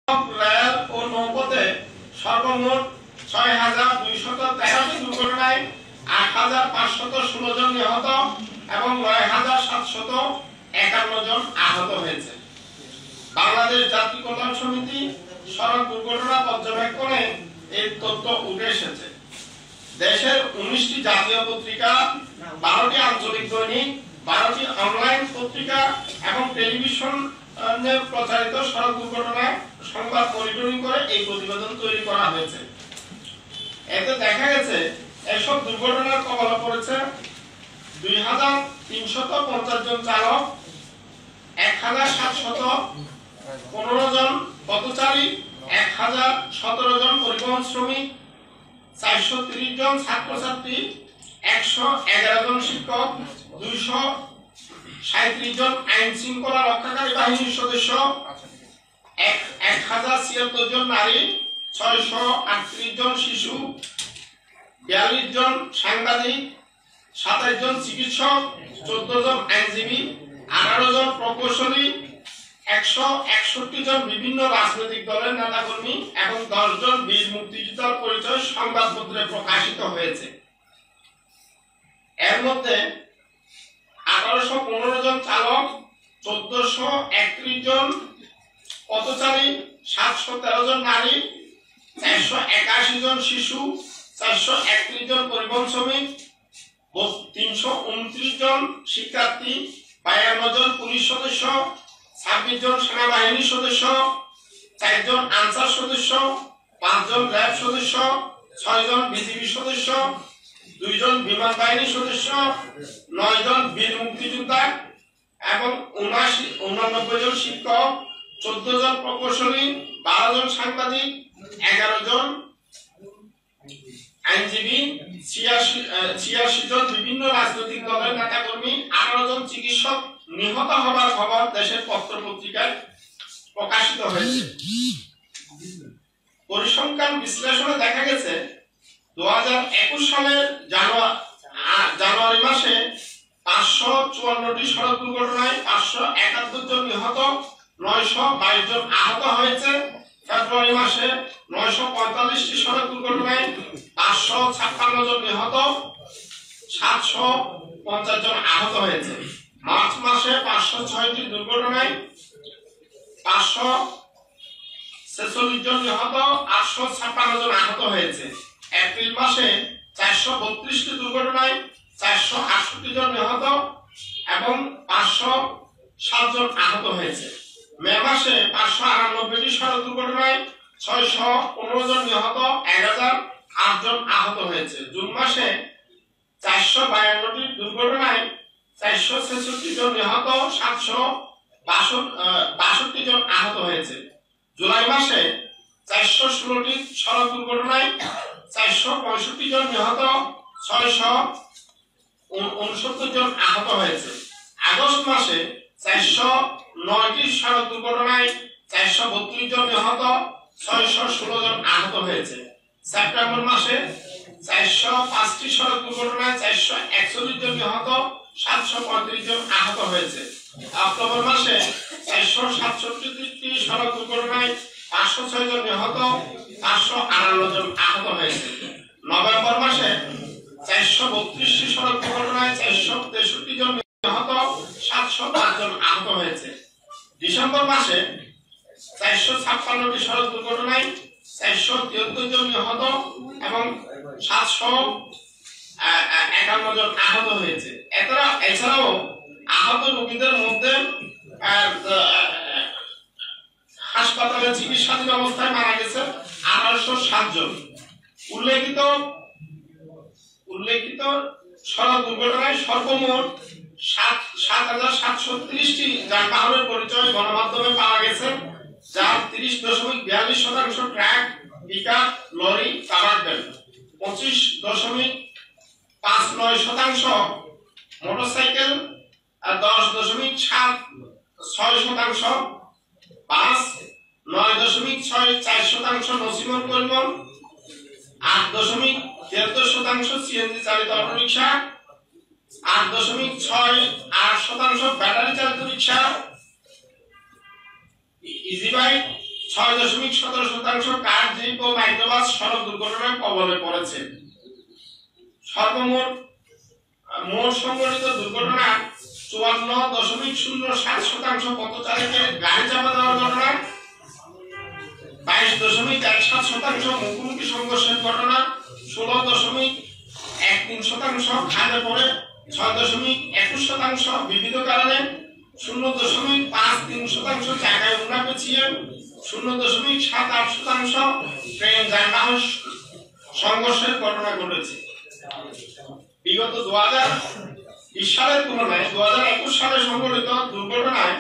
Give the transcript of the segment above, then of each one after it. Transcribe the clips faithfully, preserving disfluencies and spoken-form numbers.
Rail ও নৌপথে সর্বমোট ছয় হাজার দুইশত তেরোটি দুর্ঘটনায় আট হাজার পাঁচশত ষোলো জন নিহত এবং নয় হাজার সাতশত একান্ন জন আহত হয়েছে। বাংলাদেশ যাত্রী কল্যাণ সমিতি সড়ক দুর্ঘটনা পর্যবেক্ষণে এই তথ্য উঠে এসেছে। দেশের উনিশটি জাতীয় পত্রিকা, বারোটি আঞ্চলিক দৈনিক, বারোটি অনলাইন পত্রিকা এবং টেলিভিশন প্রচারিত সড়ক দুর্ঘটনা সংবাদ মনিটরিং করে এই প্রতিবেদন তৈরি করা হয়েছে। এতে দেখা গেছে এসব দুর্ঘটনার কবলে পড়েছে দুই হাজার তিনশত পঞ্চাশ জন চালক, এক হাজার সাতশত পনেরো জন পথচারী, এক হাজার সতেরো জন পরিবহন শ্রমিক, চারশো ত্রিশ জন ছাত্রছাত্রী, একশো এগারো জন শিক্ষক, দুইশো সাঁত্রিশ জন আইন শৃঙ্খলা রক্ষাকারী বাহিনীর সদস্য, এক হাজার ছিয়াত্তর জন নারী, ছয়শো আটত্রিশ জন শিশু, বিয়াল্লিশ জন সাংবাদিক, সাতাশ জন চিকিৎসক, চোদ্দ জন আইনজীবী, আঠারো জন প্রকৌশলী, একশো একষট্টি জন বিভিন্ন রাজনৈতিক দলের নেতাকর্মী এবং দশ জন বীর মুক্তিযোদ্ধার পরিচয় সংবাদপত্রে প্রকাশিত হয়েছে। এর মধ্যে আঠারোশো পনেরো জন চালক, চোদ্দশো একত্রিশ জন পথচারী, সাতশো তেরো জন নারী, চারশো একাশি জন শিশু, চারশো একত্রিশ জন পরিবহন শ্রমিক, তিনশো উনত্রিশ জন শিক্ষার্থী, বায়ান্ন জন পুলিশ সদস্য, ছাব্বিশ জন সেনাবাহিনীর সদস্য, চারজন আনসার সদস্য, পাঁচজন র্যাব সদস্য, ছয় জন বিজিবি সদস্য, দুইজন বিমান বাহিনীর সদস্য, নয় জন বীর মুক্তিযোদ্ধা এবং উনাশি উনানব্বই জন শিক্ষক, চোদ্দ জন প্রকৌশলী, বারো জন সাংবাদিক, এগারো জন আইনজীবী, ছিয়াশি ছিয়াশি জন বিভিন্ন রাজনৈতিক দলের নেতাকর্মী, আঠারো জন চিকিৎসক নিহত হবার খবর দেশের পত্র পত্রিকায় প্রকাশিত হয়েছে। পরিসংখ্যান বিশ্লেষণে দেখা গেছে দু হাজার একুশ সালের জানুয়ারি মাসে পাঁচশো চুয়ান্নটি সড়ক দুর্ঘটনায় পাঁচশো একাত্তর জন নিহত, নয়শো বাইশ জন আহত হয়েছে। ফেব্রুয়ারি মাসে নয়শো পঁয়তাল্লিশটি সড়ক দুর্ঘটনায় পাঁচশো ছাপ্পান্ন জন নিহত, সাতশো পঞ্চাশ জন আহত হয়েছে। মার্চ মাসে পাঁচশো ছয়টি দুর্ঘটনায় পাঁচশো ছেচল্লিশ জন নিহত, আটশো ছাপ্পান্ন জন আহত হয়েছে। এপ্রিল মাসে চারশো বত্রিশটি দুর্ঘটনায় চারশো আটষট্টি জন নিহত এবং পাঁচশো সাত জন আহত হয়েছে। মে মাসে পাঁচশো আটানব্বইটি সড়ক দুর্ঘটনায় ছয়শো পনেরো জন নিহত, এক হাজার আট জন আহত হয়েছে। জুন মাসে চারশো বায়ান্নটি দুর্ঘটনায় চারশো ছেষট্টি জন নিহত, সাতশো বাষট্টি জন আহত হয়েছে। জুলাই মাসে চারশো ষোলোটি সড়ক দুর্ঘটনায় চারশো পঁয়ষট্টি জন নিহত, ছয়শো উনসত্তর জন আহত হয়েছে। আগস্ট মাসে চারশো নয়টি সড়ক দুর্ঘটনায় চারশো বত্রিশ জন নিহত, ছয়শো ষোলো জন আহত হয়েছে। সেপ্টেম্বর মাসে চারশো পাঁচটি সড়ক দুর্ঘটনায় চারশো একচল্লিশ জন নিহত, সাতশো পঁয়ত্রিশ জন আহত হয়েছে। অক্টোবর মাসে চারশো সাতষট্টি সড়ক দুর্ঘটনায় পাঁচশো ছয় জন নিহত, পাঁচশো আটান্ন জন আহত হয়েছে। নভেম্বর মাসে চারশো বত্রিশটি সড়ক দুর্ঘটনায় চারশো তেষট্টি জন নিহত, সাতশো পাঁচ জন আহত হয়েছে। ডিসেম্বর মাসে চারশো ছাপ্পান্নটি সড়ক দুর্ঘটনায় চারশো তিয়াত্তর জন নিহত এবং সাতশো একান্ন জন আহত হয়েছে। এছাড়া এছাড়াও আহত রোগীদের মধ্যে হাসপাতালে চিকিৎসাধীন অবস্থায় মারা গেছে আঠারোশো সাত জন। উল্লেখিত উল্লেখিত সড়ক দুর্ঘটনায় সর্বমোট সাত সাত হাজার সাতশো ত্রিশটি যানবাহনের পরিচয় গণমাধ্যমে পাওয়া গেছে, যার তিরিশ দশমিক বিয়াল্লিশ শতাংশ truck, pickup, lorry, covered van, পঁচিশ দশমিক পাঁচ নয় শতাংশ মোটরসাইকেল, আর দশ দশমিক সাত ছয় শতাংশ বাস, নয় দশমিক ছয় চার শতাংশ নসিমন পরিবহন, আট দশমিক তিয়াত্তর শতাংশ সিএনজি চালিত অটোরিকশা, আট দশমিক ছয় আট শতাংশ ব্যাটারি চালিত রিক্সা, ইজি বাইক, ছয় দশমিক সতেরো শতাংশ কার জিপ ও মাইক্রোবাস সড়ক দুর্ঘটনার কবলে পড়েছে। সর্বমোট মোট সংঘটিত দুর্ঘটনা চুয়ান্ন দশমিক শূন্য সাত শতাংশ পথচারীকে গাড়ি চাপা দেওয়ার ঘটনা, বাইশ দশমিক এক সাত শতাংশ মুখোমুখি সংঘর্ষের ঘটনা, ষোলো দশমিক এক তিন শতাংশ খাদে পড়ে, ছয় দশমিক একুশ শতাংশ বিবিধ কারণে, শূন্য দশমিক পাঁচ তিন শতাংশ জায়গায় উন্না পেছিয়ে, শূন্য দশমিক সাত আট শতাংশ ট্রেন যানবাহন সংঘর্ষের ঘটনা ঘটেছে। বিগত দু হাজার বিশ সালের তুলনায় দু হাজার একুশ সালে সংঘটিত দুর্ঘটনায়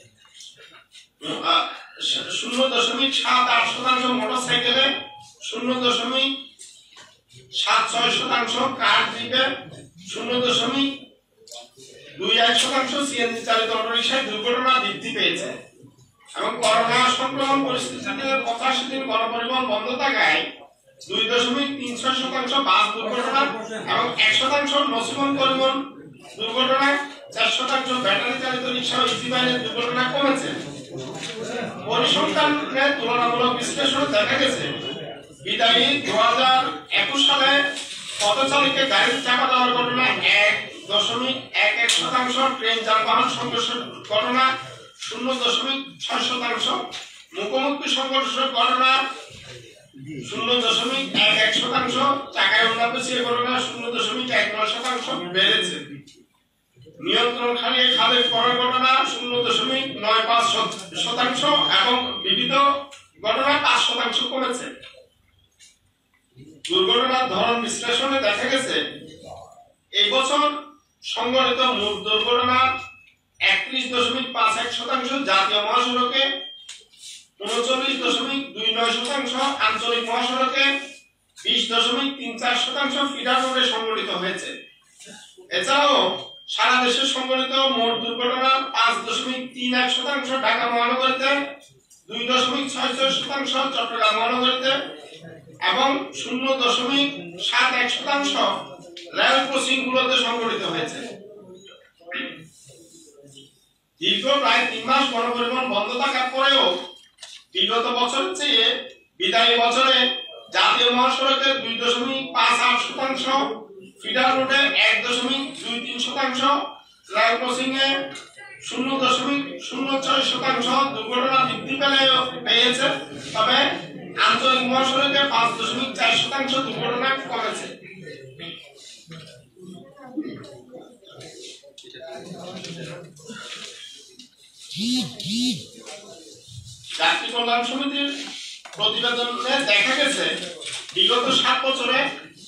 শূন্য দশমিক সাত আট শতাংশ মোটরসাইকেলে, শূন্য দশমিক সাত ছয় শতাংশ কার জিপে, শূন্য দশমিক দুই এক শতাংশ সিএনজি চালিত অটোরিকশায় দুর্ঘটনা বৃদ্ধি পেয়েছে এবং করোনা সংক্রমণ পরিস্থিতিতে পঁচাশি দিন গণপরিবহন বন্ধ থাকায় দুই দশমিক তিন ছয় শতাংশ বাস দুর্ঘটনা এবং এক শতাংশ নসিবন পরিবহন দুর্ঘটনা, চার শতাংশ ব্যাটারি চালিত রিক্সা ও ইজি ভ্যানের দুর্ঘটনা কমেছে। পরিসংখ্যানের তুলনামূলক বিশ্লেষণে দেখা গেছে বিদায়ী দু হাজার একুশ সালে পথচারীকে গাড়িতে চাপা দেওয়ার ঘটনা এক দশমিক এক এক শতাংশ, ট্রেন যানবাহন সংঘর্ষের ঘটনা শূন্য দশমিক ছয় শতাংশ, মুখোমুখি সংঘর্ষের ঘটনা শূন্য দশমিক এক এক শতাংশ, চাকায় উন্না পেছিয়ে ঘটনা শূন্য দশমিক এক নয় শতাংশ বেড়েছে। নিয়ন্ত্রণ হারিয়ে খাদে পড়ার ঘটনা শূন্য দশমিক নয় পাঁচ শতাংশ এবং বিবিধ ঘটনা পাঁচ শতাংশ কমেছে। দুর্ঘটনার ধরন বিশ্লেষণে দেখা গেছে এই বছর সংঘটিত মোট দুর্ঘটনা একত্রিশ দশমিক পাঁচ এক শতাংশ জাতীয় মহাসড়কে, উনচল্লিশ দশমিক দুই নয় শতাংশ আঞ্চলিক মহাসড়কে, বিশ দশমিক তিন চার শতাংশ ফিডার রোডে সংঘটিত হয়েছে। এছাড়াও সারা দেশে সংঘটিত মোট দুর্ঘটনা পাঁচ দশমিক তিন এক শতাংশ ঢাকা মহানগরীতে, দুই দশমিক ছয় ছয় শতাংশ চট্টগ্রাম মহানগরীতে এবং শূন্য দশমিক সাত এক শতাংশ রেল ক্রসিং গুলোতে সংঘটিত হয়েছে। দীর্ঘ প্রায় তিন মাস গণপরিবহন বন্ধ থাকার পরেও বিগত বছরের চেয়ে বিদায়ী বছরে জাতীয় মহাসড়কে দুই দশমিক পাঁচ আট শতাংশ, ফিডার রোডে এক দশমিক দুই তিন শতাংশ, রেল ক্রসিং এ শূন্য দশমিক শূন্য ছয় শতাংশ দুর্ঘটনা বৃদ্ধি পেলে পেয়েছে, তবে আঞ্চলিক মহাসড়কে পাঁচ দশমিক চার শতাংশ দুর্ঘটনা কমেছে। যাত্রী কল্যাণ সমিতির প্রতিবেদনে দেখা গেছে বিগত সাত বছরে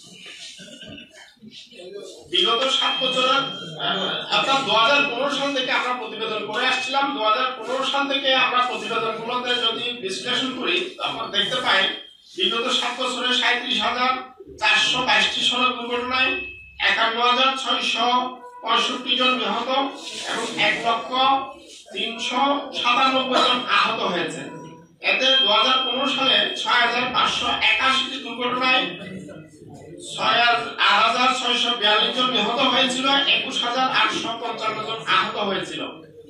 বিগত সাত বছরে আপনার দু হাজার পনেরো সাল থেকে আমরা প্রতিবেদন করে আসছিলাম। দু হাজার পনেরো সাল থেকে আমরা প্রতিবেদন গুলোতে যদি বিশ্লেষণ করি তখন দেখতে পাই বিগত সাত বছরে সাঁত্রিশ হাজার চারশো বাইশটি সড়ক দুর্ঘটনায় একান্ন হাজার ছয়শ পঁয়ষট্টি জন নিহত এবং এক লক্ষ তিনশো সাতানব্বই জন আহত হয়েছে। এতে দু হাজার পনেরো সালে ছয় হাজার পাঁচশো একাশিটি দুর্ঘটনায় ছয় হাজার ছয়শ বিয়াল্লিশ জন নিহত হয়েছিল, একুশ হাজার আটশো পঞ্চান্ন জন আহত হয়েছিল।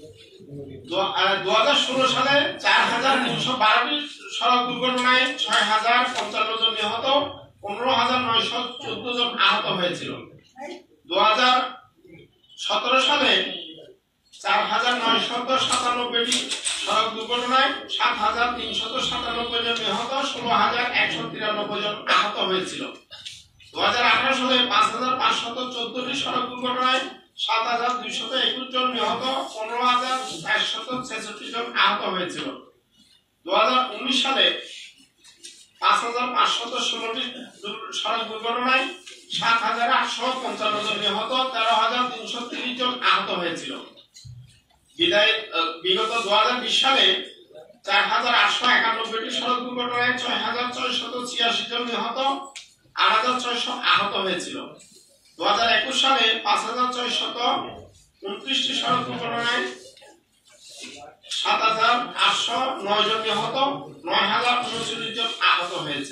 দু হাজার ষোলো সালে চার হাজার তিনশো বারোটি সড়ক দুর্ঘটনায় ছয় হাজার পঞ্চান্ন জন নিহত, পনেরো হাজার নয়শ চোদ্দ জন আহত হয়েছিল। দু হাজার সতেরো সালে চার হাজার নয়শত সাতানব্বইটি সড়ক দুর্ঘটনায় সাত হাজার তিনশত সাতানব্বই জন নিহত, ষোলো হাজার একশো তিরানব্বই জন আহত হয়েছিল। দু হাজার আঠারো সালে পাঁচ হাজার পাঁচশত চোদ্দটি সড়ক দুর্ঘটনায় সাত হাজার দুইশত একুশ জন নিহত, পনেরো হাজার চারশত ছেষট্টি জন আহত হয়েছিল। দু হাজার উনিশ সালে পাঁচ হাজার পাঁচশত ষোলোটি সড়ক দুর্ঘটনায় সাত হাজার আটশো পঞ্চান্ন জন নিহত, তেরো হাজার তিনশো তিরিশ জন আহত হয়েছিল। বিদায় বিগত দু হাজার বিশ সালে চার হাজার আটশো একানব্বইটি সড়ক দুর্ঘটনায় ছয় হাজার ছয়শত ছিয়াশি জন নিহত, আট হাজার ছয়শ আহত হয়েছিল। দু হাজার একুশ সালে পাঁচ হাজার ছয়শত উনত্রিশটি সড়ক দুর্ঘটনায় সাত হাজার আটশো নয় জন নিহত, নয় হাজার উনচল্লিশ জন আহত হয়েছে।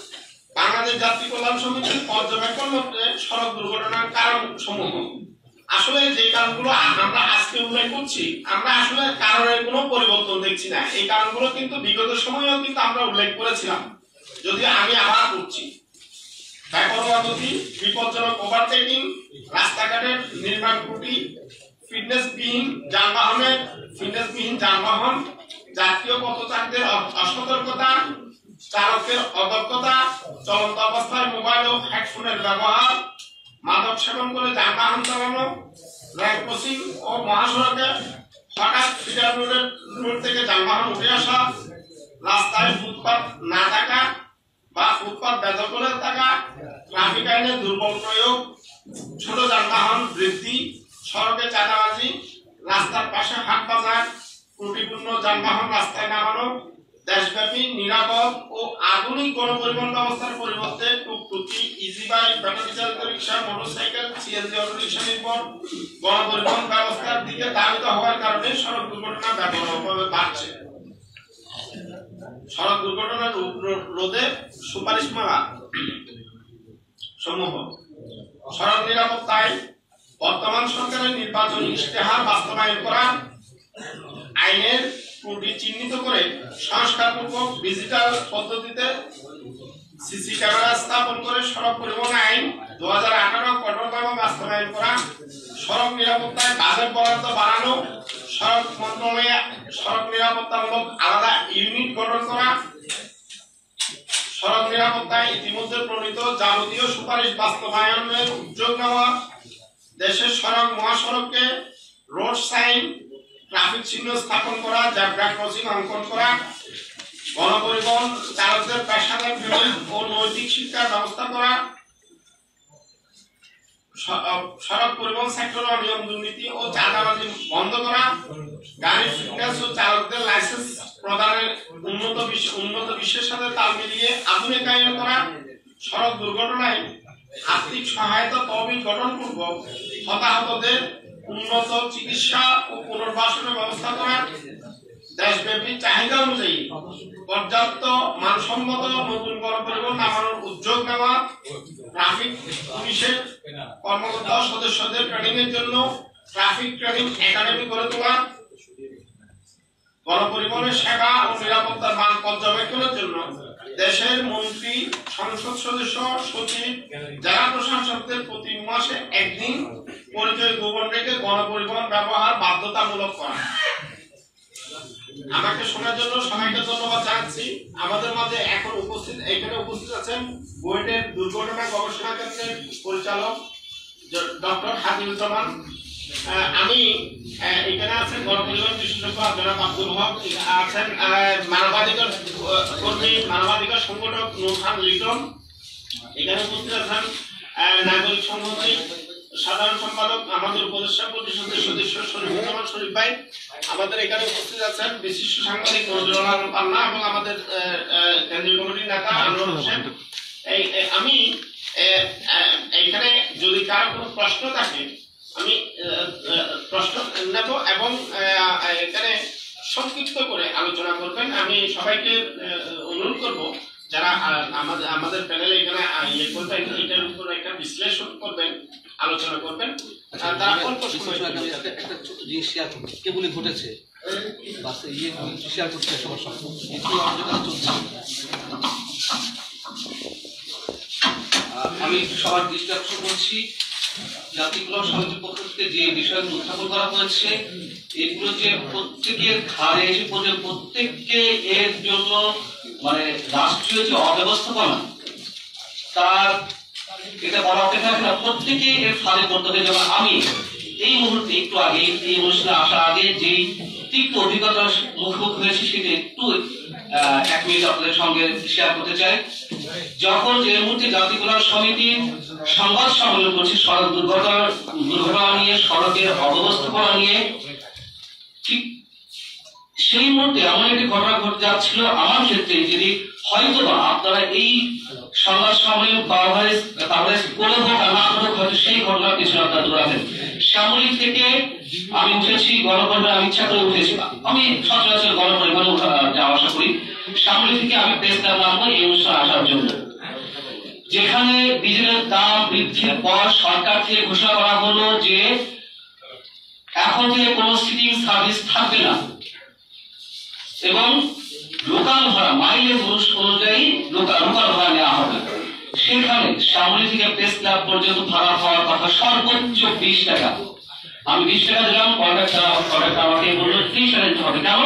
বাংলাদেশ যাত্রী কল্যাণ সমিতির পর্যবেক্ষণ মতে সড়ক দুর্ঘটনার কারণ সমূহ আসলে যে কারণগুলো আমরা আজকে উল্লেখ করছি, আমরা আসলে কারণের কোনো পরিবর্তন দেখছি না। এই কারণগুলো কিন্তু বিগত সময়েও কিন্তু আমরা উল্লেখ করেছিলাম, যদি আমি আবার করছি। বেপরোয়া গতি, বিপজ্জনক ওভারটেকিং, রাস্তাঘাটের নির্মাণ ত্রুটি, ফিটনেসবিহীন যানবাহনের ফিটনেসবিহীন যানবাহন, জাতীয় পথচারীদের অসতর্কতা, চালকের অদক্ষতা, চলন্ত অবস্থায় মোবাইল ও হেডফোনের ব্যবহার, মাদক সেবন করে যানবাহন চালানো, র্যাম্প ক্রসিং ও মহাসড়কে হঠাৎ ফিডার রোডের রোড থেকে যানবাহন উঠে আসা, রাস্তায় ফুটপাত না থাকা বা ফুটপাত বেদখল করে থাকা, ট্রাফিক আইনের দুর্বল প্রয়োগ, ছোট যানবাহন বৃদ্ধি, সড়কে চাঁদাবাজি, রাস্তার পাশে হাট বাজার, ত্রুটিপূর্ণ যানবাহন রাস্তায় নামানো, দেশব্যাপী নিরাপদ ও আধুনিক গণপরিবহন ব্যবস্থার পরিবর্তে টুকটুকি, ইজি বাইক, ব্যাটারি চালিত rickshaw, motorcycle, CNG auto rickshaw নির্ভর গণপরিবহন ব্যবস্থার দিকে ধাবিত হওয়ার কারণে সড়ক দুর্ঘটনা ব্যাপকভাবে বাড়ছে। সড়ক দুর্ঘটনা রোধে সুপারিশমালা সমূহ: সড়ক নিরাপত্তায় বর্তমান সরকারের নির্বাচনী ইশতেহার বাস্তবায়ন করা, আইনের ত্রুটি চিহ্নিত করে সংস্কারপূর্বক ডিজিটাল পদ্ধতিতে সিসি ক্যামেরা স্থাপন করে সড়ক পরিবহন আইন দু হাজার আঠারো কঠোরভাবে বাস্তবায়ন করা, সড়ক নিরাপত্তায় বাজেট বরাদ্দ বাড়ানো, সড়ক মন্ত্রণালয়ে সড়ক নিরাপত্তামূলক আলাদা ইউনিট গঠন করা, সড়ক নিরাপত্তায় ইতিমধ্যে প্রণীত যাবতীয় সুপারিশ বাস্তবায়নের উদ্যোগ নেওয়া, দেশের সড়ক মহাসড়কে রোড সাইন, ট্রাফিক চিহ্ন স্থাপন করা, জেব্রা ক্রসিং অঙ্কন করা, গণপরিবহন চালকদের পেশাদার ট্রেনিং ও নৈতিক শিক্ষার ব্যবস্থা করা, সড়ক পরিবহন সেক্টরে অনিয়ম দুর্নীতি ও চাঁদাবাজি বন্ধ করা, গাড়ির ফিটনেস ও চালকদের লাইসেন্স প্রদানের উন্নত উন্নত বিশ্বের সাথে তাল মিলিয়ে আধুনিকায়ন করা, সড়ক দুর্ঘটনায় আর্থিক সহায়তা তহবিল গঠনপূর্বক হতাহতদের উন্নত চিকিৎসা ও পুনর্বাসনের ব্যবস্থা করা, দেশব্যাপী চাহিদা অনুযায়ী পর্যাপ্ত মানসম্মত নতুন গণপরিবহন নামানোর উদ্যোগ নেওয়া, ট্রাফিক পুলিশের কর্মরত সদস্যদের ট্রেনিং এর জন্য ট্রাফিক ট্রেনিং একাডেমি গড়ে তোলা, গণপরিবহনের সেবা ও নিরাপত্তার মান পর্যবেক্ষণের জন্য দেশের মন্ত্রী, সংসদ সদস্য, সচিব, জেলা প্রশাসকদের প্রতি মাসে একদিন পরিচয় গোপন রেখে গণপরিবহন ব্যবহার বাধ্যতামূলক করা। আমাকে শোনার জন্য সবাইকে ধন্যবাদ জানাচ্ছি। আমাদের মাঝে এখন উপস্থিত এখানে উপস্থিত আছেন বুয়েটের দুর্ঘটনা গবেষণা কেন্দ্রের পরিচালক ডক্টর হাতিমুজ্জামান। আমি এখানে আছেন গণপরিবহন বিশেষজ্ঞ জনাব আব্দুল হক, আছেন মানবাধিকার কর্মী, মানবাধিকার সংগঠক নূর খান লিটন, এখানে উপস্থিত আছেন নাগরিক সংহতি সাধারণ সম্পাদক আমাদের উপদেষ্টা পরিষদের সদস্য শরীফুজ্জামান শরীফ ভাই, আমাদের এখানে উপস্থিত আছেন বিশিষ্ট সাংবাদিক নজরুল আলম পান্না এবং আমাদের কেন্দ্রীয় কমিটির নেতা আনোয়ার হোসেন। আমি এখানে যদি কারো কোনো প্রশ্ন থাকে আমি প্রশ্ন নেব এবং এখানে সংক্ষিপ্ত করে আলোচনা করবেন। আমি সবাইকে অনুরোধ করব যারা আমাদের আমাদের প্যানেলে এখানে ইয়ে করবেন, এটার উপর একটা বিশ্লেষণ করবেন, আলোচনা করবেন, তারা অল্প সময় একটা ছোট জিনিস শেয়ার করতে কেবলই ঘটেছে বাসে ইয়ে শেয়ার করতে সবার সঙ্গে এটি অযোগ্যতা চলছে। আমি সবার দৃষ্টি আকর্ষণ করছি জাতিগুলো সমিতির পক্ষ থেকে যে বিষয়গুলো উত্থাপন করা হয়েছে এগুলো যে প্রত্যেকের ঘাড়ে এসে পড়ে, প্রত্যেককে এর জন্য মানে রাষ্ট্রীয় যে অব্যবস্থাপনা তার এটা বলা অপেক্ষা না, প্রত্যেকে এর ফাঁদে পড়তে হবে। যেমন আমি এই মুহূর্তে একটু আগে এই অনুষ্ঠানে আসার আগে যে তিক্ত অভিজ্ঞতার মুখোমুখি হয়েছে সেটা একটু এক মিনিট আপনাদের সঙ্গে শেয়ার করতে চাই। যখন যে মুহূর্তে জাতীয় কল্যাণ সমিতির সংবাদ সম্মেলন করছে সড়ক দুর্ঘটনা দুর্ঘটনা নিয়ে, সড়কের অব্যবস্থাপনা নিয়ে, ঠিক সেই মুহূর্তে এমন একটি ঘটনা ঘটে যাচ্ছিল আমার ক্ষেত্রে, যদি হয়তো বা আপনারা এই সংবাদ সম্মেলন কভারেজ কভারেজ করে হোক আর না করে হয়তো সেই ঘটনার পিছনে আপনারা দৌড়াবেন। শ্যামলী থেকে আমি উঠেছি গণপরিবহন, আমি ইচ্ছা করে উঠেছি, আমি সচরাচর গণপরিবহন যাওয়া আসা করি। শ্যামলী থেকে আমি প্রেস ক্লাব নামবো এই অনুষ্ঠানে আসার জন্য, যেখানে ডিজেলের দাম বৃদ্ধির পর সরকার থেকে ঘোষণা করা হলো যে এখন থেকে কোনো সিটিং সার্ভিস থাকবে না এবং লোকাল ভাড়া মাইলেজ অনুযায়ী লোকাল লোকাল ভাড়া নেওয়া হবে। সেখানে শ্যামলী থেকে প্রেস ক্লাব পর্যন্ত ভাড়া হওয়ার কথা সর্বোচ্চ বিশ টাকা। আমি বিশ টাকা দিলাম, কন্ট্রাক্টর কন্ট্রাক্টর আমাকে বললো ত্রিশ টাকা দিতে হবে। কেন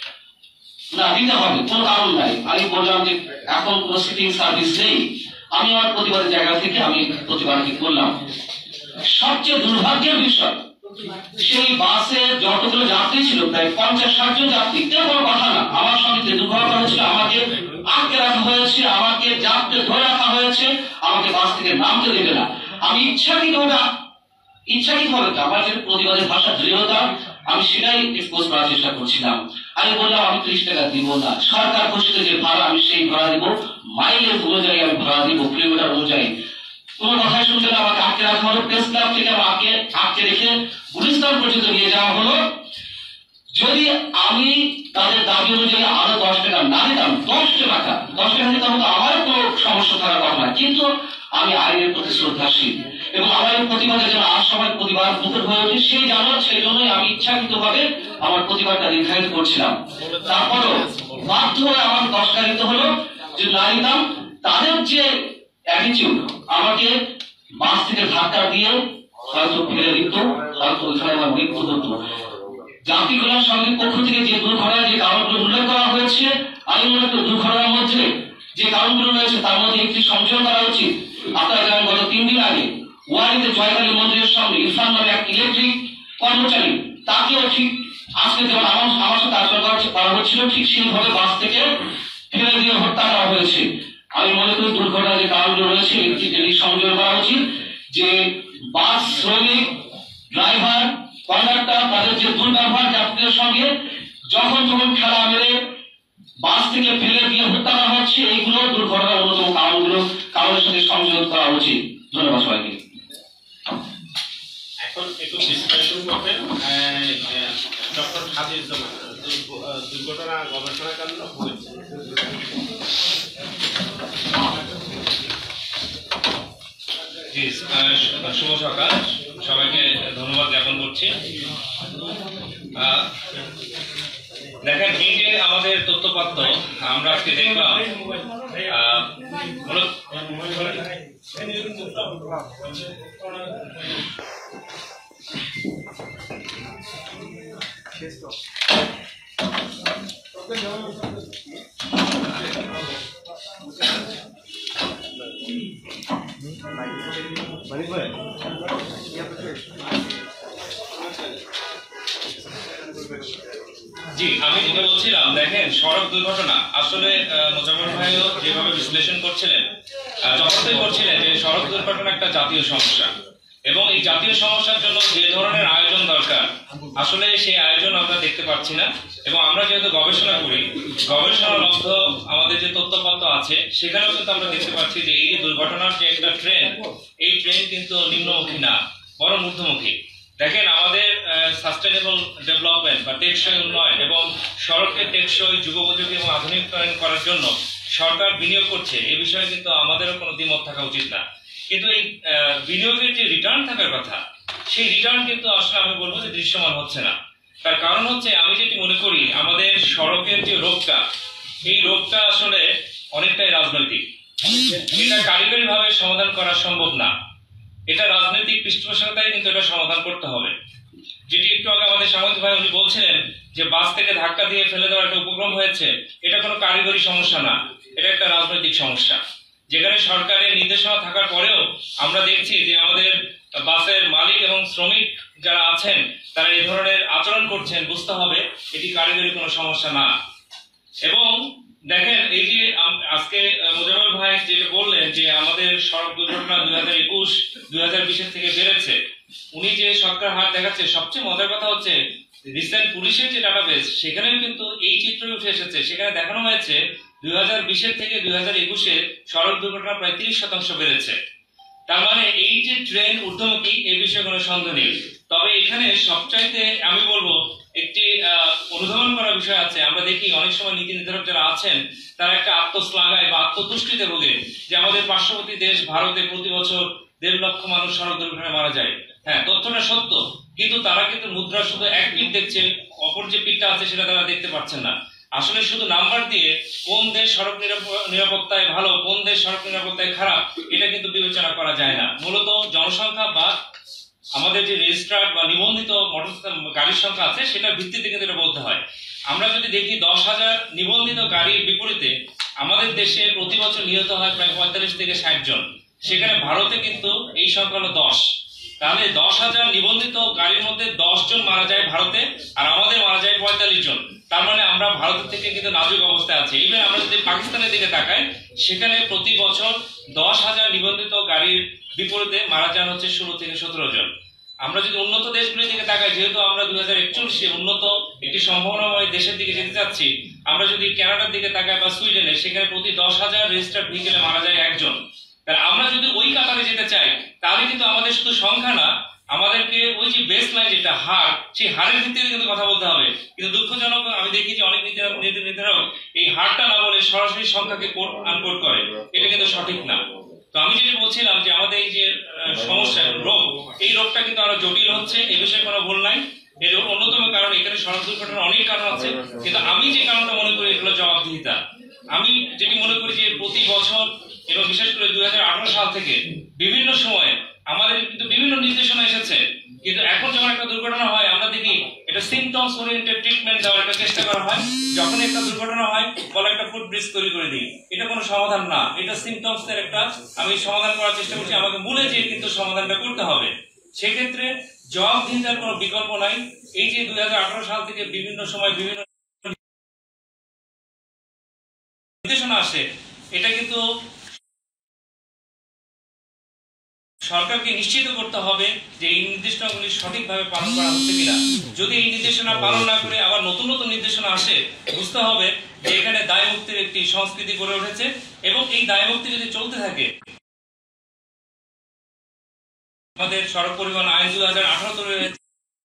না দিতে হবে, কোনো কারণ নাই। আমি বললাম যে এখন কোনো সিটিং সার্ভিস নেই। আমি আমার প্রতিবাদের জায়গা থেকে আমি প্রতিবাদী করলাম। সবচেয়ে দুর্ভাগ্যের বিষয়, সেই বাসে যতগুলো যাত্রী ছিল প্রায় পঞ্চাশ ষাট জন যাত্রী, কেউ কোনো কথা না। আমার সঙ্গে যে দুর্ঘটনা হয়েছিল, আমাকে আটকে রাখা হয়েছে, আমাকে যাত্রী ধরে রাখা হয়েছে, আমাকে বাস থেকে নামতে দেবে না। আমি ইচ্ছাকৃত ওটা ইচ্ছাকৃত হবে আমার যে প্রতিবাদের ভাষা দৃঢ়তা, আমি সেটাই এক্সপোজ করার চেষ্টা করছিলাম। আমি বললাম আমি ত্রিশ টাকা দিব না, সরকার ঘোষিত যে ভাড়া আমি সেই ভাড়া দিব, মাইলেজ অনুযায়ী আমি ভাড়া দিব, কিলোমিটার অনুযায়ী। কোন কথাই শুনতে না, আমাকে আটকে রাখা হলো। প্রেস ক্লাব থেকে আমাকে আটকে রেখে গুলিস্তান পর্যন্ত নিয়ে যাওয়া হলো। যদি আমি তাদের দাবি অনুযায়ী আরো দশ টাকা না দিতাম, দশ টাকা দশ টাকা দিতাম তো আমার কোনো সমস্যা থাকার কথা না, কিন্তু আমি আইনের প্রতি শ্রদ্ধাশীল এবং আমার প্রতিবাদের জন্য আর সবাই প্রতিবাদ মুখর হয়ে ওঠে সেই জানো, সেই জন্যই আমি ইচ্ছাকৃত ভাবে আমার প্রতিবাদটা নির্ধারিত করছিলাম। তারপরও বাধ্য হয়ে আমার দশ টাকা দিতে হলো। যে না দিতাম, তাদের যে অ্যাটিটিউড, আমাকে বাস থেকে ধাক্কা দিয়ে হয়তো ফেলে দিত, হয়তো ওইখানে আমার মৃত্যু হতো। জাতীয় কল্যাণ সমিতির পক্ষ থেকে যে দুর্ঘটনার যে কারণগুলো উল্লেখ করা হয়েছে, আমি মনে করি দুর্ঘটনার মধ্যে যে কারণগুলো রয়েছে তার মধ্যে একটি সংযোজন করা উচিত। আপনারা জানেন গত তিন দিন আগে ওয়ারিতে জয়কালী মন্দিরের সামনে ইরফান নামে এক ইলেকট্রিক কর্মচারী, তাকেও ঠিক আজকে যেমন আমার আমার সাথে আচরণ করা হচ্ছিল, ঠিক সেইভাবে বাস থেকে ফেলে দিয়ে হত্যা করা হয়েছে। আমি মনে করি দুর্ঘটনার যে কারণগুলো রয়েছে একটি সংযোজন করা উচিত, যে বাস শ্রমিক, ড্রাইভার, কন্ডাক্টর তাদের যে দুর্ব্যবহার যাত্রীদের সঙ্গে, যখন তখন খেলা মেরে বাস থেকে ফেলে দিয়ে হত্যা করা হচ্ছে, এইগুলো দুর্ঘটনার অন্যতম কারণগুলো কারণের সাথে সংযোজন করা উচিত। ধন্যবাদ সবাইকে। এখন একটু বিশ্লেষণ করবেন ডক্টর হাফিজুজ্জামান, দুর্ঘটনা গবেষণা কেন্দ্র হয়েছে। জি, শুভ সকাল, সবাইকে ধন্যবাদ জ্ঞাপন করছি। দেখেন, এই যে আমাদের তথ্যপাত্র আমরা আজকে দেখলাম, জি আমি যেটা বলছিলাম, দেখেন সড়ক দুর্ঘটনা আসলে মোজাম্মেল ভাইও যেভাবে বিশ্লেষণ করছিলেন, যথার্থই করছিলেন যে সড়ক দুর্ঘটনা একটা জাতীয় সমস্যা এবং এই জাতীয় সমস্যার জন্য যে ধরনের আয়োজন দরকার আসলে সেই আয়োজন আমরা দেখতে পাচ্ছি না। এবং আমরা যেহেতু গবেষণা করি, গবেষণালব্ধ আমাদের যে তথ্যপত্র আছে সেখানেও কিন্তু আমরা দেখতে পাচ্ছি যে এই দুর্ঘটনার যে একটা ট্রেন্ড, এই ট্রেন্ড কিন্তু নিম্নমুখী না, বরং ঊর্ধ্বমুখী। দেখেন, আমাদের সাস্টেনেবল ডেভেলপমেন্ট বা টেকসই উন্নয়ন এবং সড়ককে টেকসই, যুগোপযোগী এবং আধুনিকায়ন করার জন্য সরকার বিনিয়োগ করছে, এ বিষয়ে কিন্তু আমাদেরও কোনো দ্বিমত থাকা উচিত না। কিন্তু এই বিনিয়োগের যে রিটার্ন থাকার কথা, সেই রিটার্ন কিন্তু আসলে আমি বলবো যে দৃশ্যমান হচ্ছে না। তার কারণ হচ্ছে, আমি যেটি মনে করি আমাদের সড়কের যে রোগটা, এই রোগটা আসলে অনেকটাই রাজনৈতিক। এটা কারিগরি ভাবে সমাধান করা সম্ভব না, এটা রাজনৈতিক পৃষ্ঠপোষকতায় কিন্তু এটা সমাধান করতে হবে। যেটি একটু আগে আমাদের সামন্ত ভাই উনি বলছিলেন যে বাস থেকে ধাক্কা দিয়ে ফেলে দেওয়ার একটা উপক্রম হয়েছে, এটা কোনো কারিগরি সমস্যা না, এটা একটা রাজনৈতিক সমস্যা। যেখানে সরকারের নির্দেশনা থাকার পরেও আমরা দেখছি যে আমাদের বাসের মালিক এবং শ্রমিক যারা আছেন তারা এই ধরনের আচরণ করছেন, বুঝতে হবে এটি কারিগরি কোনো সমস্যা না। এবং দেখেন, এই যে আজকে মোজাম্মেল ভাই যেটা বললেন যে আমাদের সড়ক দুর্ঘটনা দুই হাজার একুশ দুই হাজার বিশের থেকে বেড়েছে, উনি যে শতকরা হার দেখাচ্ছে, সবচেয়ে মজার কথা হচ্ছে রিসেন্ট পুলিশের যে ডাটাবেস সেখানেও কিন্তু এই চিত্রই উঠে এসেছে। সেখানে দেখানো হয়েছে দুই হাজার বিশের থেকে দুই হাজার একুশে সড়ক দুর্ঘটনা প্রায় তিরিশ শতাংশ বেড়েছে। তার মানে এই যে ট্রেন ঊর্ধ্বমুখী, এই বিষয়ে কোনো সন্দেহ নেই। তবে এখানে সবচাইতে আমি বলবো একটি অনুধাবন করার বিষয় আছে। আমরা দেখি অনেক সময় নীতি নির্ধারক যারা আছেন তারা একটা আত্মশ্লাঘায় বা আত্মতুষ্টিতে ভোগে যে আমাদের পার্শ্ববর্তী দেশ ভারতে প্রতি বছর দেড় লক্ষ মানুষ সড়ক দুর্ঘটনায় মারা যায়। হ্যাঁ, তথ্যটা সত্য, কিন্তু তারা কিন্তু মুদ্রা শুধু এক পিঠ দেখছে, অপর যে পিঠটা আছে সেটা তারা দেখতে পাচ্ছেন না। আসলে শুধু নাম্বার দিয়ে কোন দেশ সড়ক নিরাপত্তায় ভালো, কোন দেশ সড়ক নিরাপত্তায় খারাপ, এটা কিন্তু বিবেচনা করা যায় না। মূলত জনসংখ্যা বা আমাদের যে রেজিস্টার্ড বা নিবন্ধিত মোটর গাড়ির সংখ্যা আছে সেটার ভিত্তিতে কিন্তু এটা বলতে হয়। আমরা যদি দেখি দশ হাজার নিবন্ধিত গাড়ির বিপরীতে আমাদের দেশে প্রতি বছর নিহত হয় প্রায় পঁয়তাল্লিশ থেকে ষাট জন, সেখানে ভারতে কিন্তু এই সংখ্যা হলো দশ। তাহলে দশ হাজার নিবন্ধিত গাড়ির মধ্যে দশ জন মারা যায় ভারতে, আর আমাদের মারা যায় পঁয়তাল্লিশ জন। তার মানে আমরা ভারতের থেকে কিন্তু নাজুক অবস্থায় আছি। ইভেন আমরা যদি পাকিস্তানের দিকে তাকাই, সেখানে প্রতি বছর দশ হাজার নিবন্ধিত গাড়ির বিপরীতে মারা যান হচ্ছে ষোলো থেকে সতেরো জন। আমরা যদি উন্নত দেশগুলির দিকে তাকাই, যেহেতু আমরা দুই হাজার একচল্লিশে উন্নত একটি সম্ভাবনাময় দেশের দিকে যেতে চাচ্ছি, আমরা যদি কানাডার দিকে তাকাই বা সুইডেনে, সেখানে প্রতি দশ হাজার রেজিস্টার্ড ভেহিকেলে মারা যায় একজন। তাহলে আমরা যদি ওই কাতারে যেতে চাই, তাহলে কিন্তু আমাদের শুধু সংখ্যা না, আমাদেরকে ওই যে বেস লাইন যেটা হার, সেই হারের ভিত্তিতে কিন্তু কথা বলতে হবে। কিন্তু দুঃখজনক আমি দেখি যে অনেক নীতি নির্ধারক এই হারটা না বলে সরাসরি সংখ্যাকে কোট আনকোট করে, এটা কিন্তু সঠিক না। তো আমি যেটা বলছিলাম যে আমাদের এই যে সমস্যা রোগ, এই রোগটা কিন্তু আরো জটিল হচ্ছে, এই বিষয়ে কোনো ভুল নাই। এর অন্যতম কারণ এখানে সড়ক দুর্ঘটনার অনেক কারণ আছে, কিন্তু আমি যে কারণটা মনে করি এগুলো জবাবদিহিতা। আমি যেটি মনে করি যে প্রতি বছর এবং বিশেষ করে দুই হাজার আঠারো সাল থেকে বিভিন্ন সময়ে আমাদের কিন্তু বিভিন্ন নির্দেশনা এসেছে, কিন্তু এখন যখন একটা দুর্ঘটনা হয় আমরা দেখি এটা সিমটমস ওরিয়েন্টেড ট্রিটমেন্ট দেওয়ার একটা চেষ্টা করা হয়। যখন একটা দুর্ঘটনা হয় বলে একটা ফুট ব্রিজ তৈরি করে দিই, এটা কোনো সমাধান না, এটা সিমটমস এর একটা আমি সমাধান করার চেষ্টা করছি, আমাকে মূলে যে কিন্তু সমাধানটা করতে হবে। সেক্ষেত্রে জবাবদিহিতার কোনো বিকল্প নাই। এই যে দুই হাজার আঠারো সাল থেকে বিভিন্ন সময় বিভিন্ন নির্দেশনা আসে, এটা কিন্তু সরকারকে নিশ্চিত করতে হবে যে এই নির্দেশনাগুলি সঠিকভাবে পালন করা হচ্ছে কিনা। যদি এই নির্দেশনা পালন না করে আবার নতুন নতুন নির্দেশনা আসে, বুঝতে হবে যে এখানে দায় মুক্তির একটি সংস্কৃতি গড়ে উঠেছে, এবং এই দায় মুক্তি যদি চলতে থাকে, আমাদের সড়ক পরিবহন আইন দুই হাজার আঠারো তৈরি হয়েছে,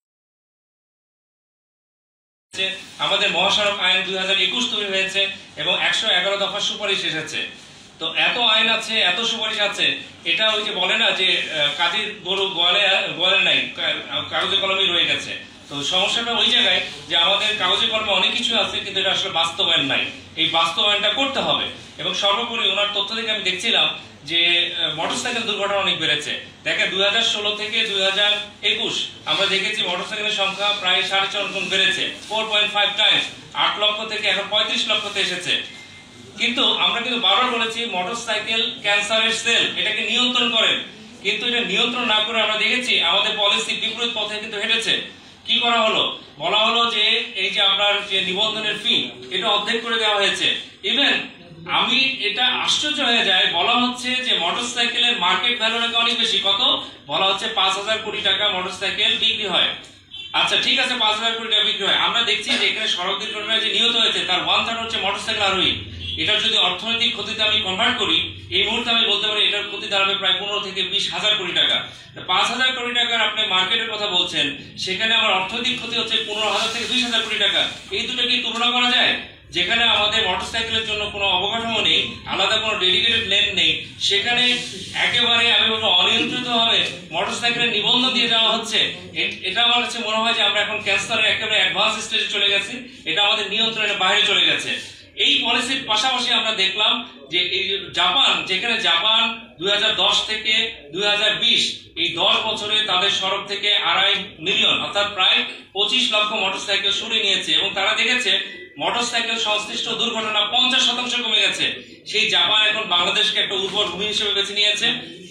আমাদের মহাসড়ক আইন দুই হাজার একুশ তৈরি হয়েছে, এবং একশো এগারো দফা সুপারিশ এসেছে। তো এত আইন আছে, এত সুপারিশ আছে, এটা ওই যে বলে না যে কাজের গরু গোয়ালে গোয়ালে নাই, কাগজে কলমে রয়ে গেছে। তো সমস্যাটা ওই জায়গায় যে আমাদের কাগজে কলমে অনেক কিছু আছে, কিন্তু এটা আসলে বাস্তবায়ন নাই। এই বাস্তবায়নটা করতে হবে। এবং সর্বোপরি ওনার তথ্য থেকে আমি দেখছিলাম যে মোটরসাইকেল দুর্ঘটনা অনেক বেড়েছে। দেখেন দুই হাজার ষোলো থেকে দুই হাজার একুশ আমরা দেখেছি মোটরসাইকেলের সংখ্যা প্রায় সাড়ে চার গুণ বেড়েছে, ফোর পয়েন্ট ফাইভ টাইমস, আট লক্ষ থেকে এখন পঁয়ত্রিশ লক্ষতে এসেছে। কিন্তু আমরা কিন্তু বারবার বলেছি মোটরসাইকেল ক্যান্সারের সেল, এটাকে নিয়ন্ত্রণ করেন, কিন্তু এটা নিয়ন্ত্রণ না করে আমরা দেখেছি আমাদের পলিসি বিপরীত পথে কিন্তু হেঁটেছে। কি করা হলো? বলা হলো যে এই যে আপনার যে নিবন্ধনের ফি, এটা অর্ধেক করে দেওয়া হয়েছে। ইভেন আমি এটা আশ্চর্য হয়ে যায়, বলা হচ্ছে যে মোটরসাইকেলের মার্কেট ভ্যালু নাকি অনেক বেশি। কত বলা হচ্ছে? পাঁচ হাজার কোটি টাকা মোটরসাইকেল বিক্রি হয়। আচ্ছা ঠিক আছে, পাঁচ হাজার কোটি টাকা বিক্রি হয়। আমরা দেখছি যে এখানে সড়ক দুর্ঘটনায় যে নিহত হয়েছে তার ওয়ান থার্ড হচ্ছে মোটরসাইকেল আরোহী। এটার যদি অর্থনৈতিক ক্ষতিতে আমি কনভার্ট করি, এই মুহূর্তে আমি বলতে পারি এটার ক্ষতি দাঁড়াবে প্রায় পনেরো থেকে বিশ হাজার কোটি টাকা। পাঁচ হাজার কোটি টাকার আপনি মার্কেটের কথা বলছেন, সেখানে আমার অর্থনৈতিক ক্ষতি হচ্ছে পনেরো হাজার থেকে বিশ হাজার কোটি টাকা। এই দুটো কি তুলনা করা যায়? যেখানে আমাদের মোটরসাইকেলের জন্য কোনো অবকাঠামো নেই, আলাদা কোনো ডেডিকেটেড লেন নেই, সেখানে একেবারে আমি বলবো অনিয়ন্ত্রিত ভাবে মোটরসাইকেলের নিবন্ধন দিয়ে যাওয়া হচ্ছে। এটা আমার কাছে মনে হয় যে আমরা এখন ক্যান্সারের একেবারে অ্যাডভান্স স্টেজে চলে গেছি, এটা আমাদের নিয়ন্ত্রণের বাইরে চলে গেছে। এই পলিসির পাশাপাশি আমরা দেখলাম যে এই জাপান, যেখানে জাপান দুই হাজার দশ থেকে দুই হাজার বিশ এই দশ বছরে তাদের সড়ক থেকে আড়াই মিলিয়ন অর্থাৎ প্রায় পঁচিশ লক্ষ মোটরসাইকেল সরিয়ে নিয়েছে, এবং তারা দেখেছে মোটরসাইকেল সংশ্লিষ্ট দুর্ঘটনা পঞ্চাশ শতাংশ কমে গেছে। সেই জাপান এখন বাংলাদেশকে একটা উর্বর ভূমি হিসেবে বেছে নিয়েছে।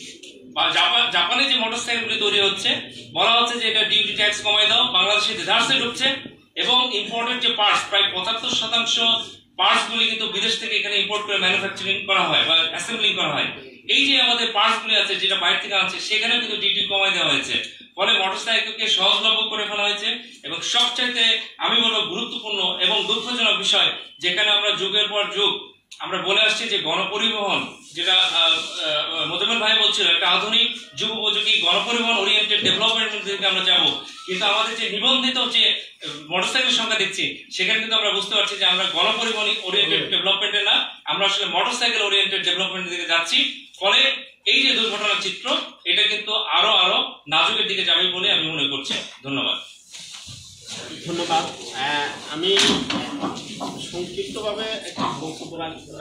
জাপানে যে মোটরসাইকেলগুলি তৈরি হচ্ছে, বলা হচ্ছে যে এটা ডিউটি ট্যাক্স কমাই দাও, বাংলাদেশে ধার্সে ঢুকছে, এবং ইম্পোর্টেড যে পার্টস প্রায় পঁচাত্তর শতাংশ পার্টস গুলি কিন্তু বিদেশ থেকে এখানে ইম্পোর্ট করে ম্যানুফ্যাকচারিং করা হয় বা অ্যাসেম্বলিং করা হয়। এই যে আমাদের পার্টস গুলি আছে যেটা বাইরে থেকে আনছে, সেখানেও কিন্তু ডিউটি কমাই দেওয়া হয়েছে। ফলে মোটরসাইকেলকে সহজলভ্য করে ফেলা হয়েছে। এবং সবচাইতে আমি বলবো গুরুত্বপূর্ণ এবং দুঃখজনক বিষয়, যেখানে আমরা যুগের পর যুগ আমরা বলে আসছি যে গণপরিবহন, যেটা মোজাম্মেল ভাই বলছিল, একটা আধুনিক যুগ উপযোগী গণপরিবহন ওরিয়েন্টেড ডেভেলপমেন্ট দিকে আমরা যাব, কিন্তু আমাদের যে নিবন্ধিত যে মোটরসাইকেল সংখ্যা দেখছি, সেখানে কিন্তু আমরা বুঝতে পারছি যে আমরা গণপরিবহন ওরিয়েন্টেড ডেভেলপমেন্টে না, আমরা আসলে মোটরসাইকেল ওরিয়েন্টেড ডেভেলপমেন্টের দিকে যাচ্ছি। ফলে এই যে দুর্ঘটনার চিত্র, এটা কিন্তু আরো আরো নাজুকের দিকে যাবে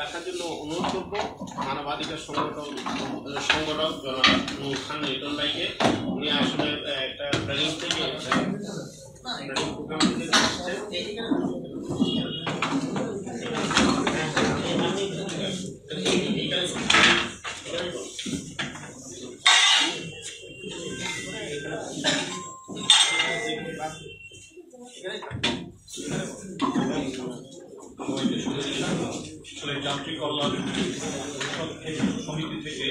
দেখার জন্য অনুরোধ করবো মানবাধিকার সংগঠন সংগঠক জনাব নূর খান লিটন ভাইকে। উনি আসলে একটা ট্রেনিং থেকে ট্রেনিং প্রোগ্রাম থেকে আসছেন। যান্ত্রিক কল্যাণ সমিতি থেকে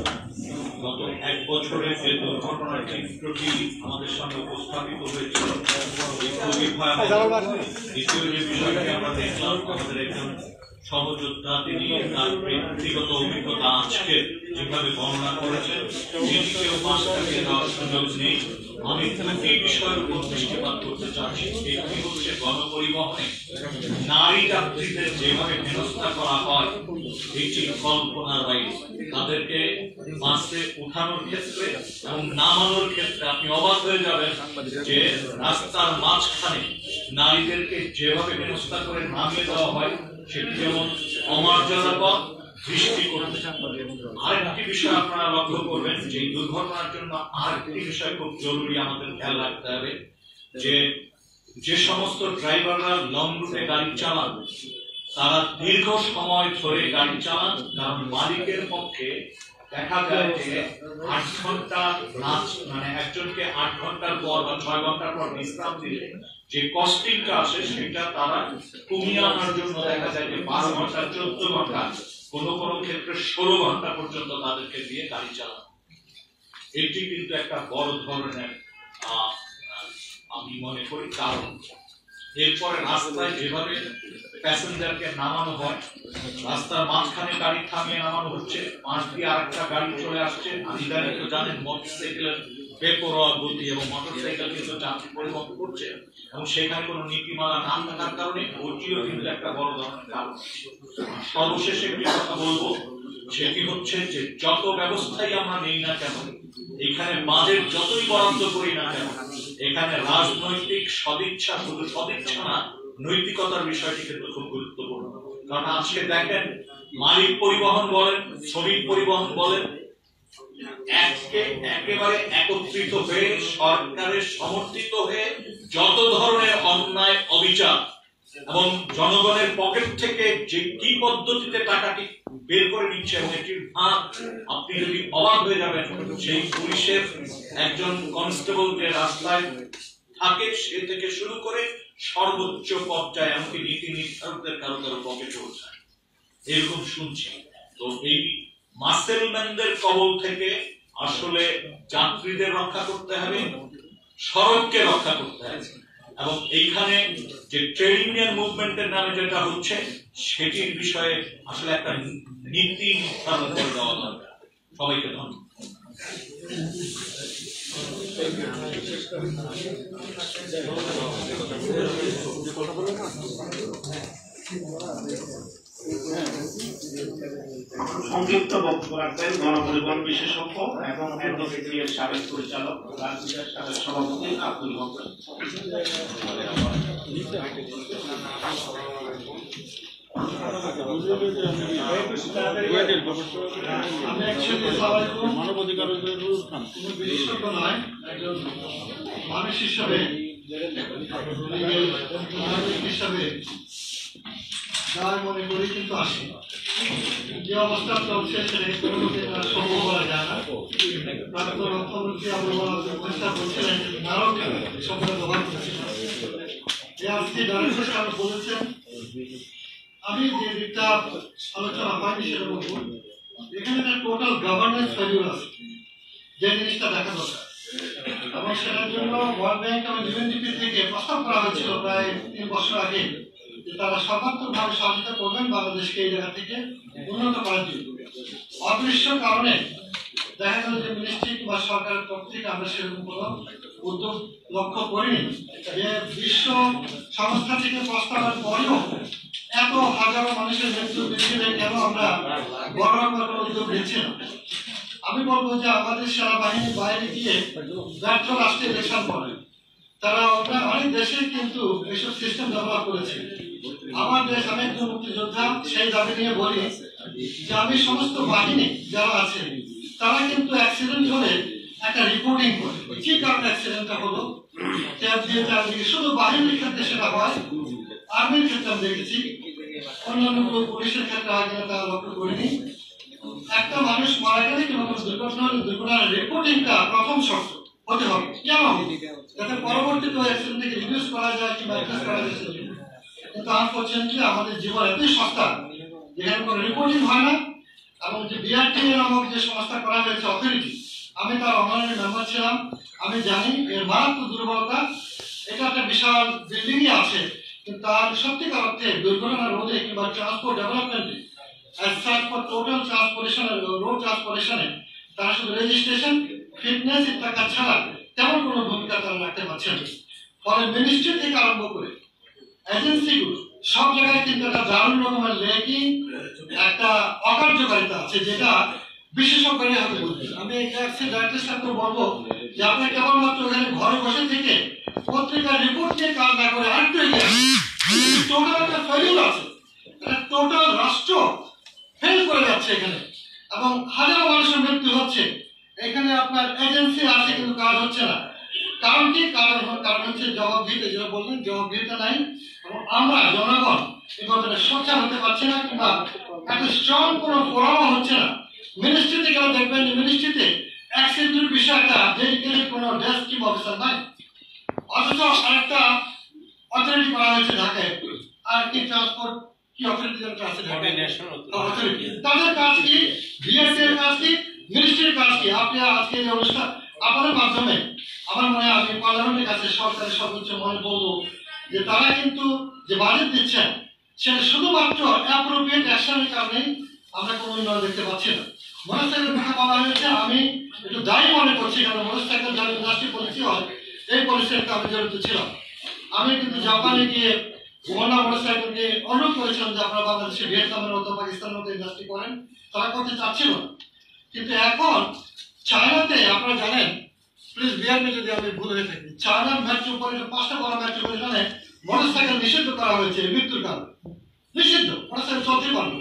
গত এক বছরের যে দুর্ঘটনার চিত্রটি আমাদের সামনে উপস্থাপিত হয়েছিল, খুবই ভয়াবহ। দ্বিতীয় যে বিষয়টি আমরা দেখলাম, আমাদের একজন সহযোদ্ধা তিনি তার ব্যক্তিগত অভিজ্ঞতা আজকে যেভাবে বর্ণনা করেছেন, এটিকেও পাঁচ কাটিয়ে দেওয়ার সুযোগ নেই। আমি দুটি বিষয়ের উপর দৃষ্টিপাত করতে চাচ্ছি। একটি হচ্ছে গণপরিবহনে নারী যাত্রীদের যেভাবে হেনস্থা করা হয়, এটি কল্পনার বাইরে। তাদেরকে বাসে উঠানোর ক্ষেত্রে এবং নামানোর ক্ষেত্রে আপনি অবাক হয়ে যাবেন যে রাস্তার মাঝখানে নারীদেরকে যেভাবে হেনস্থা করে নামিয়ে দেওয়া হয়, সেটি যেমন অমর্যাদাকর, দৃষ্টি করতে। আরেকটি বিষয় আপনারা লক্ষ্য করবেন যে দুর্ঘটনার জন্য আরেকটি বিষয় খুব জরুরি আমাদের খেয়াল রাখতে হবে, যে যে সমস্ত ড্রাইভাররা লং রুটে গাড়ি চালান তারা দীর্ঘ সময় ধরে গাড়ি চালান, কারণ মালিকের পক্ষে দেখা যায় যে আট ঘন্টা নাচ মানে একজনকে আট ঘন্টার পর বা ছয় ঘন্টার পর বিশ্রাম দিলে যে কস্টিংটা আসে সেটা তারা কমিয়ে আনার জন্য দেখা যায় যে বারো ঘন্টা চোদ্দ ঘন্টা কোনো কোনো ক্ষেত্রে ষোলো ঘন্টা পর্যন্ত তাদেরকে দিয়ে গাড়ি চালানো। এটি কিন্তু একটা বড় ধরনের আমি মনে করি কারণ। এরপরে রাস্তায় যেভাবে প্যাসেঞ্জারকে নামানো হয়, রাস্তার মাঝখানে গাড়ি থামিয়ে নামানো হচ্ছে, পাশ দিয়ে আরেকটা গাড়ি চলে আসছে। ইদানিং তো জানেন মোটরসাইকেলের বেপরোয়া গতি এবং মোটরসাইকেল কিন্তু যাত্রী পরিবহন করছে এবং সেখানে কোনো নীতিমালা না থাকার কারণে ওটিও কিন্তু একটা বড় ধরনের কারণ। সর্বশেষে একটি কথা বলবো, সেটি হচ্ছে যে যত ব্যবস্থাই আমরা নেই না কেন, এখানে বাজেট যতই বরাদ্দ করি না কেন, এখানে রাজনৈতিক সদিচ্ছা, শুধু সদিচ্ছা না, নৈতিকতার বিষয়টি কিন্তু খুব গুরুত্বপূর্ণ। কারণ আজকে দেখেন মালিক পরিবহন বলেন, শ্রমিক পরিবহন বলেন, একেবারে একত্রিত হয়ে সরকারের সমর্থিত হয়ে যত ধরনের অন্যায় অবিচার এবং জনগণের পকেট থেকে যে কি পদ্ধতিতে টাকাটি বের করে নিচ্ছে এবং এটির ভাগ আপনি যদি অবাক হয়ে যাবেন। সেই পুলিশের একজন কনস্টেবল যে রাস্তায় থাকে সে থেকে শুরু করে সর্বোচ্চ পর্যায়ে এমনকি নীতি নির্ধারকদের কারো কারো পকেটে ওঠায়, এরকম শুনছি। তো এই মাসেলম্যানদের কবল থেকে আসলে যাত্রীদের রক্ষা করতে হবে, সড়ককে রক্ষা করতে হবে এবং এইখানে যে ট্রেড ইউনিয়ন মুভমেন্টের নামে যেটা হচ্ছে সেটির বিষয়ে আসলে একটা নীতি নির্ধারণ করে দেওয়া দরকার। সবাইকে ধন্যবাদ। সংযুক্ত বক্তব্য রাখবেন গণপরিবহন বিশেষজ্ঞ এবং অ্যাডভোকেসির সাবেক পরিচালক, রাজনীতির সাবেক সভাপতি আব্দুল হক। মানবাধিকার বিশেষজ্ঞ নয়, একজন মানুষ হিসাবে হিসাবে যা মনে করি কিন্তু আসি যে অবস্থা চলছে সেটা সম্ভব করা যায় না। প্রাক্তন অর্থমন্ত্রী চেষ্টা করছিলেন নারক শব্দ ব্যবহার করেছিলেন। আজকে ডাইরেক্টর সাহেব বলেছেন, আমি যে দিকটা আলোচনা হয়নি সেটা বলবো, এখানে একটা টোটাল গভর্নেন্স ফেলিউর আছে, যে জিনিসটা দেখা দরকার এবং সেটার জন্য ওয়ার্ল্ড ব্যাংক এবং ইউএনডিপি থেকে প্রস্তাব করা হয়েছিল প্রায় তিন বছর আগে যে তারা সর্বাত্মকভাবে সহযোগিতা করবেন বাংলাদেশকে এই জায়গা থেকে উন্নত করার জন্য। অদৃশ্য কারণে দেখা গেল যে মিনিস্ট্রি বা সরকারের পক্ষ থেকে আমরা সেরকম কোনো উদ্যোগ লক্ষ্য করিনি। যে বিশ্ব সংস্থা থেকে প্রস্তাবের পরেও এত হাজারো মানুষের মৃত্যু বৃদ্ধিতে কেন আমরা বড় কোনো উদ্যোগ নিচ্ছি না? আমি বলবো যে আমাদের সেনাবাহিনী বাইরে গিয়ে ব্যর্থ রাষ্ট্রে ইলেকশন করে, তারা অনেক দেশে কিন্তু এইসব সিস্টেম ব্যবহার করেছে। আমার দেশ, আমি একজন মুক্তিযোদ্ধা, সেই দাবি নিয়ে বলি যে আমি সমস্ত বাহিনী যারা আছে তারা কিন্তু অ্যাক্সিডেন্ট হলে একটা রিপোর্টিং করে কি কারণে অ্যাক্সিডেন্টটা হলো, ট্যাপ দিয়ে ট্যাপ দিয়ে। শুধু বাহিনীর ক্ষেত্রে সেটা হয়, আর্মির ক্ষেত্রে আমি দেখেছি, অন্যান্য পুলিশের ক্ষেত্রে হয় কিনা তা লক্ষ্য করিনি। একটা মানুষ মারা গেলে কিংবা কোনো দুর্ঘটনা হলে দুর্ঘটনার রিপোর্টিংটা প্রথম শর্ত হতে হবে। কেন? যাতে পরবর্তীতে অ্যাক্সিডেন্টকে রিডিউস করা যায় কিংবা অ্যাড্রেস করা যায়। কিন্তু আনফরচুনেটলি আমাদের জীবন এতই সস্তা যেখানে কোনো রিপোর্টিং হয় না। এবং যে বিআরটি নামক যে সংস্থা করা হয়েছে অথরিটি, আমি তার অনলাইনে মেম্বার ছিলাম, আমি জানি এর মারাত্মক দুর্বলতা। এটা একটা বিশাল বিল্ডিংই আছে, কিন্তু তার সত্যিকার অর্থে দুর্ঘটনা রোধে কিংবা ট্রান্সপোর্ট ডেভেলপমেন্টে টোটাল ট্রান্সপোর্টেশনে রোড ট্রান্সপোর্টেশনে তারা শুধু রেজিস্ট্রেশন ফিটনেস টাকা ছাড়া তেমন কোনো ভূমিকা তারা রাখতে পারছে না। ফলে মিনিস্ট্রি থেকে আরম্ভ করে এজেন্সিগুলো সব জায়গায় কিন্তু একটা দারুণ রকমের লেকিং, একটা অকার্যকারিতা আছে যেটা বিশেষজ্ঞরা হতে বলবে। আমি ডাইরেক্টর সাহেবকে বলবো যে আপনি কেবলমাত্র ওখানে ঘরে বসে থেকে পত্রিকার রিপোর্ট নিয়ে কাজ না করে আরেকটু এগিয়ে টোটাল একটা ফেলিউর আছে, একটা টোটাল রাষ্ট্র ফেল করে যাচ্ছে এখানে এবং হাজারো মানুষের মৃত্যু হচ্ছে। এখানে আপনার এজেন্সি আছে কিন্তু কাজ হচ্ছে না। কারণ কি? কারণ কারণ হচ্ছে জবাবদিহিতা, যেটা বললেন জবাবদিহিতা নাই এবং আমরা জনগণ এই ব্যাপারে সোচ্চার হতে পারছি না কিংবা একটা স্ট্রং কোনো ফোরাম হচ্ছে না। মিনিস্ট্রিতে গেলে দেখবেন যে মিনিস্ট্রিতে অ্যাক্সিডেন্টের বিষয়টা ডেডিকেটেড কোনো ডেস্ক কিংবা অফিসার নাই, অথচ আরেকটা অথরিটি করা হয়েছে ঢাকায়, আর কি ট্রান্সপোর্ট কি অথরিটি যেটা আছে অথরিটি, তাদের কাজ কি? বিএসসি এর কাজ কি? মিনিস্ট্রির কাজ কি? আপনি আজকে এই অনুষ্ঠান আপনাদের মাধ্যমে আমার মনে হয় আমি পার্লামেন্টের কাছে সরকারের সর্বোচ্চ মনে বলবো যে তারা কিন্তু যে বাজেট দিচ্ছেন সেটা শুধুমাত্র অ্যাপ্রোপ্রিয়েট অ্যাকশনের কারণে আমরা কোনো উন্নয়ন দেখতে পাচ্ছি না। মোটরসাইকেল কথা বলা হয়েছে, আমি একটু দায়ী মনে করছি কারণ মোটরসাইকেল যারা ইন্ডাস্ট্রি পলিসি হয় এই পলিসির সাথে আমি জড়িত ছিলাম। আমি কিন্তু জাপানে গিয়ে মোহনা মোটরসাইকেলকে অনুরোধ করেছিলাম যে আপনারা বাংলাদেশে ভিয়েতনামের মতো পাকিস্তানের মতো ইন্ডাস্ট্রি করেন, তারা করতে চাচ্ছিল না। কিন্তু এখন চায়নাতে আপনারা জানেন, প্লিজ বিআরবি যদি আমি ভুল হয়ে থাকি, চায়নার মেট্রোপলিটন পাঁচটা বড় মেট্রোপলিটনে মোটরসাইকেল নিষিদ্ধ করা হয়েছে মৃত্যুর কারণে, নিষিদ্ধ, মোটরসাইকেল চলতে পারবে।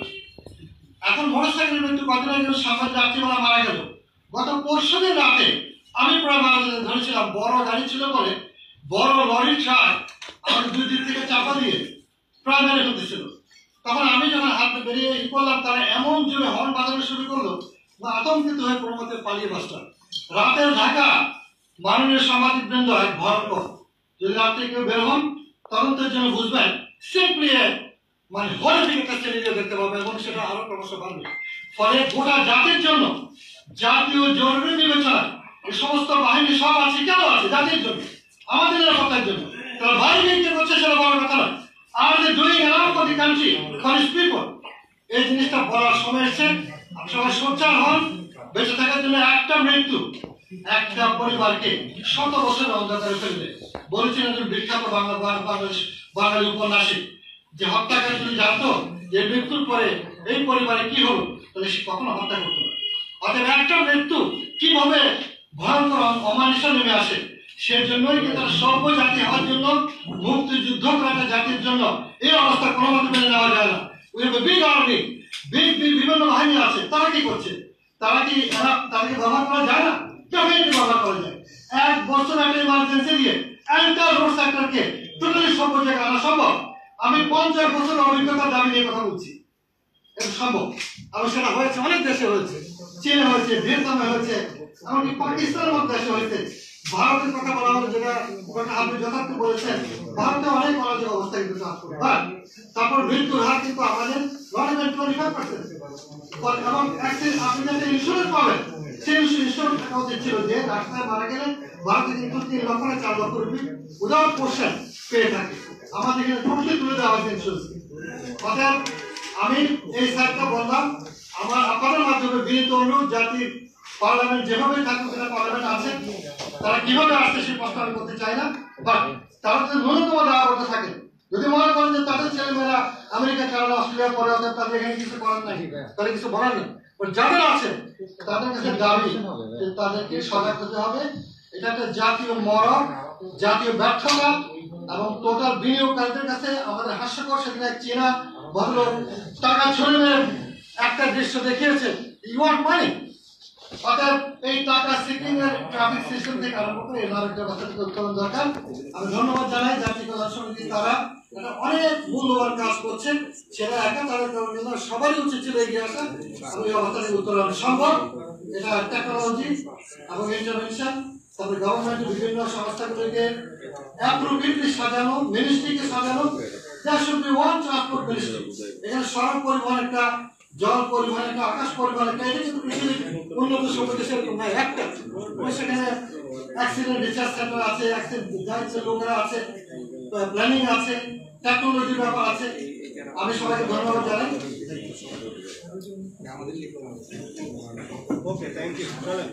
এখন মোটরসাইকেলের মৃত্যু কতটা যেন সামনে যাত্রীরা মারা গেল। গত পরশু দিন রাতে আমি প্রায় মারা যেতে ধরেছিলাম, বড় গাড়ি ছিল বলে বড় লরি ট্রাক আমাকে দুই দিক থেকে চাপা দিয়ে প্রায় মেরে ফেলতেছিল। তখন আমি যখন হাত বেরিয়ে ই করলাম, তারা এমন জোরে হর্ন বাজানো শুরু করলো বা আতঙ্কিত হয়ে কোনো মতে পালিয়ে বাসলাম। রাতের ঢাকা মাননীয় সাংবাদিকবৃন্দ এক ভয়ঙ্কর, যদি রাত্রে কেউ বের হন তদন্তের জন্য বুঝবেন সিম্পলি মানে হরিফিক একটা শ্রেণীতে দেখতে পাবে এবং সেটা আরো ক্রমশ বাড়বে। ফলে গোটা জাতির জন্য জাতীয় জরুরি বিবেচনা এই সমস্ত বাহিনী সব আছে, কেন আছে? জাতির জন্য, আমাদের নিরাপত্তার জন্য। তারা বাইরে কি করছে সেটা বড় কথা নয়, আর যে doing enough for the country for his people, এই জিনিসটা বলার সময় এসেছে। সবাই সোচ্চার হন। বেঁচে থাকার জন্য একটা মৃত্যু একটা পরিবারকে শত বছরের অন্ধকারে ফেলবে। বলেছিলেন একজন বিখ্যাত বাংলা বাংলাদেশ বাঙালি উপন্যাসিক যে হত্যাকারী যদি জানতো যে মৃত্যুর পরে এই পরিবারে কি হলো তাহলে সে কখনো হত্যা করতো না। অতএব একটা মৃত্যু কিভাবে ভয়ঙ্কর অমানুষে নেমে আসে, সেজন্যই কিন্তু সর্বজাতি হওয়ার জন্য, মুক্তিযুদ্ধ করা জাতির জন্য এই অবস্থা কোনো মতে মেনে নেওয়া যায় না। বিগ আর্মি, বিগ বিভিন্ন বাহিনী আছে, তারা কি করছে? তারা কি তাদেরকে ব্যবহার করা যায় না? কেমন ব্যবহার করা যায়? এক বছর একটা ইমার্জেন্সি দিয়ে এন্টার রোড সেক্টরকে টোটালি সব জায়গায় আনা সম্ভব। আমি পঞ্চাশ বছর অভিজ্ঞতার দাবি নিয়ে কথা বলছি, এটা সম্ভব। এবং সেটা হয়েছে, অনেক দেশে হয়েছে, চীনে হয়েছে, ভিয়েতনামে হয়েছে, এমনকি পাকিস্তানের মতো দেশে হয়েছে। ভারতের কথা বলা হলে যেটা আপনি যথার্থ বলেছেন, ভারতে অনেক অরাজক অবস্থা কিন্তু কাজ করে। তারপর মৃত্যুর হার কিন্তু আমাদের not even twenty five percent. এবং আপনি একটা ইন্স্যুরেন্স পাবেন, সেই ইন্স্যুরেন্স থাকা উচিত ছিল যে রাস্তায় মারা গেলে ভারতে কিন্তু তিন লক্ষ না চার লক্ষ রুপি উইদাউট পোর্শন পেয়ে থাকে। আমাদের এখানে টোটালি তুলে দেওয়া হয়েছে ইন্স্যুরেন্স। অর্থাৎ আমি এই সাইডটা বললাম, আমার আপনাদের মাধ্যমে বিনীত অনুরোধ, জাতির পার্লামেন্ট যেভাবে থাকুক, সেটা পার্লামেন্ট আছে, তারা কিভাবে আসছে সেই প্রশ্ন আমি করতে চাই না, বাট তারা যদি ন্যূনতম দেওয়া করতে থাকে, যদি মনে করেন যে তাদের ছেলেমেয়েরা আমেরিকা, কানাডা, অস্ট্রেলিয়া পরে অর্থাৎ তাদের এখানে কিছু করার নাই, তাদের কিছু বলার নেই, যাদের আছে তাদের কাছে দাবি যে তাদেরকে সজাগ হতে হবে। এটা একটা জাতীয় মরণ, জাতীয় ব্যর্থতা, এবং টোটাল বিনিয়োগকারীদের কাছে আমাদের হাস্যকর সেদিন এক চীনা ভদ্রলোক টাকা ছড়িয়ে একটা দৃশ্য দেখিয়েছে, ইউ ওয়ান্ট মানি। অর্থাৎ এই টাকা সিকিং এর ট্রাফিক সিস্টেম থেকে আরম্ভ করে এই নারকেল ব্যবস্থা থেকে উত্তোলন দরকার। আমি ধন্যবাদ জানাই জাতীয় কল্যাণ সমিতি, তারা এটা অনেক মূল্যবান কাজ করছে, সেটা একা তাদের কারণে সবারই উচিত ছিল এগিয়ে আসা। আমি এই অবস্থা থেকে উত্তোলন সম্ভব, এটা টেকনোলজি এবং ইন্টারভেনশন, তারপরে গভর্নমেন্টের বিভিন্ন সংস্থাগুলিকে অ্যাপ্রোপ্রিয়েটলি সাজানো, মিনিস্ট্রিকে সাজানো। That should be one transport ministry. এখানে সড়ক পরিবহন একটা, জল পরিবহন একটা, আকাশ পরিবহন একটা, এটা কিন্তু পৃথিবীর উন্নত সভ্য দেশের এরকম নয়, একটা। সেখানে অ্যাক্সিডেন্ট রিসার্চ সেন্টার আছে, অ্যাক্সিডেন্ট যাচ্ছে লোকেরা আছে, প্ল্যানিং আছে, টেকনোলজির ব্যাপার আছে। আমি সবাইকে ধন্যবাদ জানাই। Okay, thank you.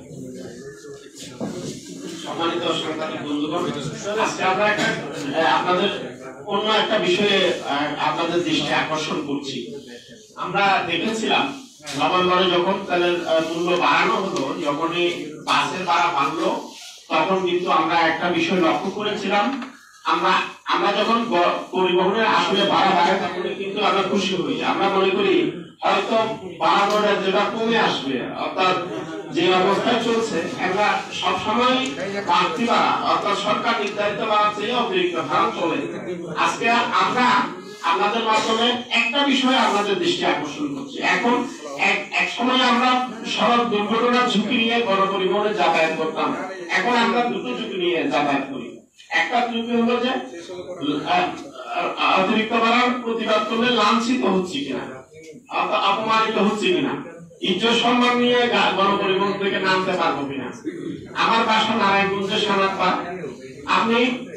সম্মানিত সাংবাদিক বন্ধুগণ, আজকে আমরা একটা আপনাদের অন্য একটা বিষয়ে আপনাদের দৃষ্টি আকর্ষণ করছি। আমরা দেখেছিলাম নভেম্বরে যখন তেলের মূল্য বাড়ানো হলো, যখনই বাসের ভাড়া বাড়লো, তখন কিন্তু আমরা একটা বিষয় লক্ষ্য করেছিলাম। আমরা আমরা যখন পরিবহনের আসলে ভাড়া বাড়ে তখনই কিন্তু আমরা খুশি হই। আমরা মনে করি হয়তো বাড়ানোটা যেটা কমে আসবে, অর্থাৎ যে অবস্থায় চলছে আমরা সবসময় বাড়তি বাড়া, অর্থাৎ সরকার নির্ধারিত বাড়ার চেয়ে অতিরিক্ত ভাড়া চলে। আজকে আমরা আপনাদের মাধ্যমে একটা বিষয়ে আপনাদের দৃষ্টি আকর্ষণ করছি। এখন এক এক সময় আমরা সড়ক দুর্ঘটনার ঝুঁকি নিয়ে গণপরিবহনে যাতায়াত করতাম, এখন আমরা দুটো ঝুঁকি নিয়ে যাতায়াত করি। একটা ঝুঁকি হলো যে অতিরিক্ত ভাড়ার প্রতিবাদ করলে লাঞ্ছিত হচ্ছে কিনা, অপমানিত হচ্ছে কিনা, ইজ্জত সম্মান নিয়ে গণপরিবহন থেকে নামতে পারবো কিনা। আমার বাসা নারায়ণগঞ্জের সানাপা। আপনি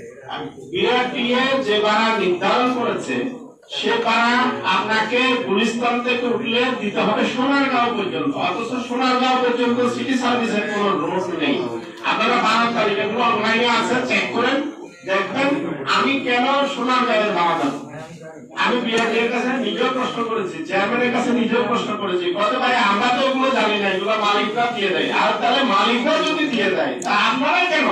বিরাট দিয়ে যে ভাড়া নির্ধারণ করেছে সে ভাড়া আপনাকে গুলিস্তান থেকে উঠলে দিতে হবে সোনারগাঁও পর্যন্ত, অথচ সোনারগাঁও পর্যন্ত সিটি সার্ভিসের কোন রোড নেই। আপনারা ভাড়ার তালিকাগুলো অনলাইনে আছে, চেক করেন, দেখবেন আমি কেন সোনারগাঁওয়ের ভাড়া দেবো। আমি বিআরটির কাছে নিজেও প্রশ্ন করেছি, চেয়ারম্যানের কাছে নিজেও প্রশ্ন করেছি, কত ভাই আমরা তো ওগুলো জানি না, এগুলো মালিকরা দিয়ে দেয়। আর তাহলে মালিকরা যদি দিয়ে দেয় তা আপনারা কেন?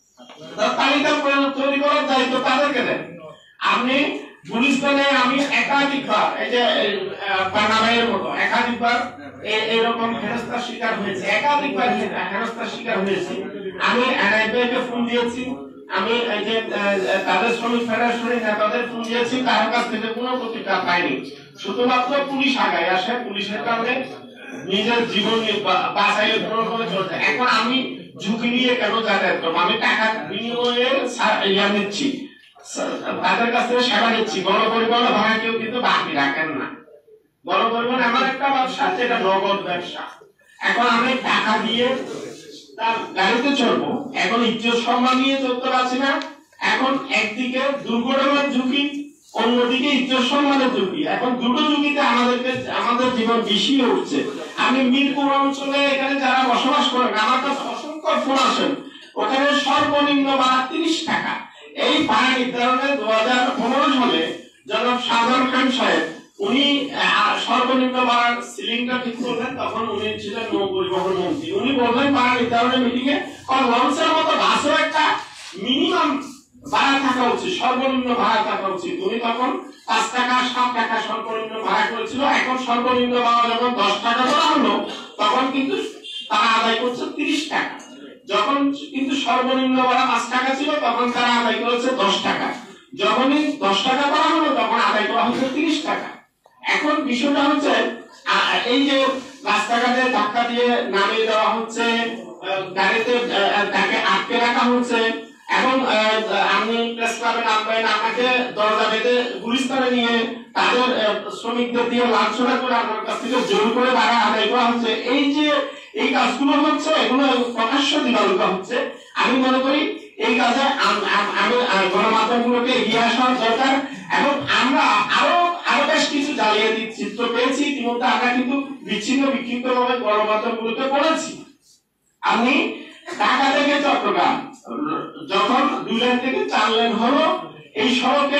তালিকা তৈরি করার দায়িত্ব তাদেরকে দেন। আপনি গুলিস্তানে আমি একাধিকবার, এই যে পানামাইয়ের মতো একাধিকবার এরকম হেনস্থার শিকার হয়েছে, একাধিকবার হেনস্থার শিকার হয়েছি। আমি এনআইবিকে ফোন দিয়েছি, আমি এই যে তাদের শ্রমিক ফেডারেশনের নেতাদের ফোন দিয়েছি, কারোর কাছ থেকে কোনো প্রতিক্রিয়া পাইনি। শুধুমাত্র পুলিশ আগায় আসে, পুলিশের কারণে নিজের জীবন বাঁচাইয়ে করে চলছে। এখন আমি ঝুঁকি নিয়ে কেন যাতায়াত করবো? আমি টাকা বিনিময়ে ইয়া নিচ্ছি, তাদের কাছ থেকে সেবা নিচ্ছি। গণপরিবহন ভাড়া কেউ কিন্তু বাকি রাখেন না। গণপরিবহন আমার একটা ব্যবসা, যেটা নগদ ব্যবসা। এখন আমি টাকা দিয়ে তার গাড়িতে চলবো, এখন ইজ্জত সম্মান নিয়ে চলতে পারছি না। এখন একদিকে দুর্ঘটনার ঝুঁকি, অন্যদিকে ইজ্জত সম্মানের ঝুঁকি। এখন দুটো ঝুঁকিতে আমাদেরকে আমাদের জীবন বিষিয়ে উঠছে। আমি মিরপুর অঞ্চলে এখানে যারা বসবাস করেন, আমার কাছে অসংখ্য ফোন আসেন, ওখানে সর্বনিম্ন ভাড়া তিরিশ টাকা। এই ভাড়া নির্ধারণে দু হাজার পনেরো সালে জনাব শাহজাহান খান সাহেব উনি সর্বনিম্ন ভাড়ার সিলিংটা ঠিক করলেন, তখন উনি ছিলেন নৌ পরিবহন মন্ত্রী। উনি বললেন ভাড়া নির্ধারণের মিটিং এ লঞ্চের মতো বাসও একটা মিনিমাম ভাড়া থাকা উচিত, সর্বনিম্ন ভাড়া থাকা উচিত। উনি তখন পাঁচ টাকা সাত টাকা সর্বনিম্ন ভাড়া করেছিল। এখন সর্বনিম্ন ভাড়া যখন দশ টাকা করা হলো, তখন কিন্তু তারা আদায় করছে তিরিশ টাকা। যখন কিন্তু সর্বনিম্ন ভাড়া পাঁচ টাকা ছিল, তখন তারা আদায় করেছে দশ টাকা। যখনই দশ টাকা করা হলো, তখন আদায় করা হচ্ছে তিরিশ টাকা। এখন বিষয়টা হচ্ছে এই যে রাস্তাঘাটে ধাক্কা দিয়ে নামিয়ে দেওয়া হচ্ছে, গাড়িতে তাকে আটকে রাখা হচ্ছে। এখন আপনি প্রেস ক্লাবে নামবেন, আপনাকে দরজা বেঁধে গুলিস্তানে নিয়ে তাদের শ্রমিকদের দিয়ে লাঞ্ছনা করে আপনার কাছ থেকে জোর করে ভাড়া আদায় করা হচ্ছে। এই যে এই কাজগুলো হচ্ছে, এগুলো প্রকাশ্য দিবালোকা হচ্ছে। আমি মনে করি এই কাজে আমি গণমাধ্যমগুলোকে এগিয়ে আসার দরকার। এবং আমরা আরো আরো বেশ কিছু জালিয়াতি চিত্র পেয়েছি ইতিমধ্যে। আমরা কিন্তু বিচ্ছিন্ন বিক্ষিপ্ত ভাবে গণমাধ্যমগুলোকে পড়েছি। আমি ঢাকা থেকে চট্টগ্রাম যখন দুই লেন থেকে চার লেন হলো, এই সড়কে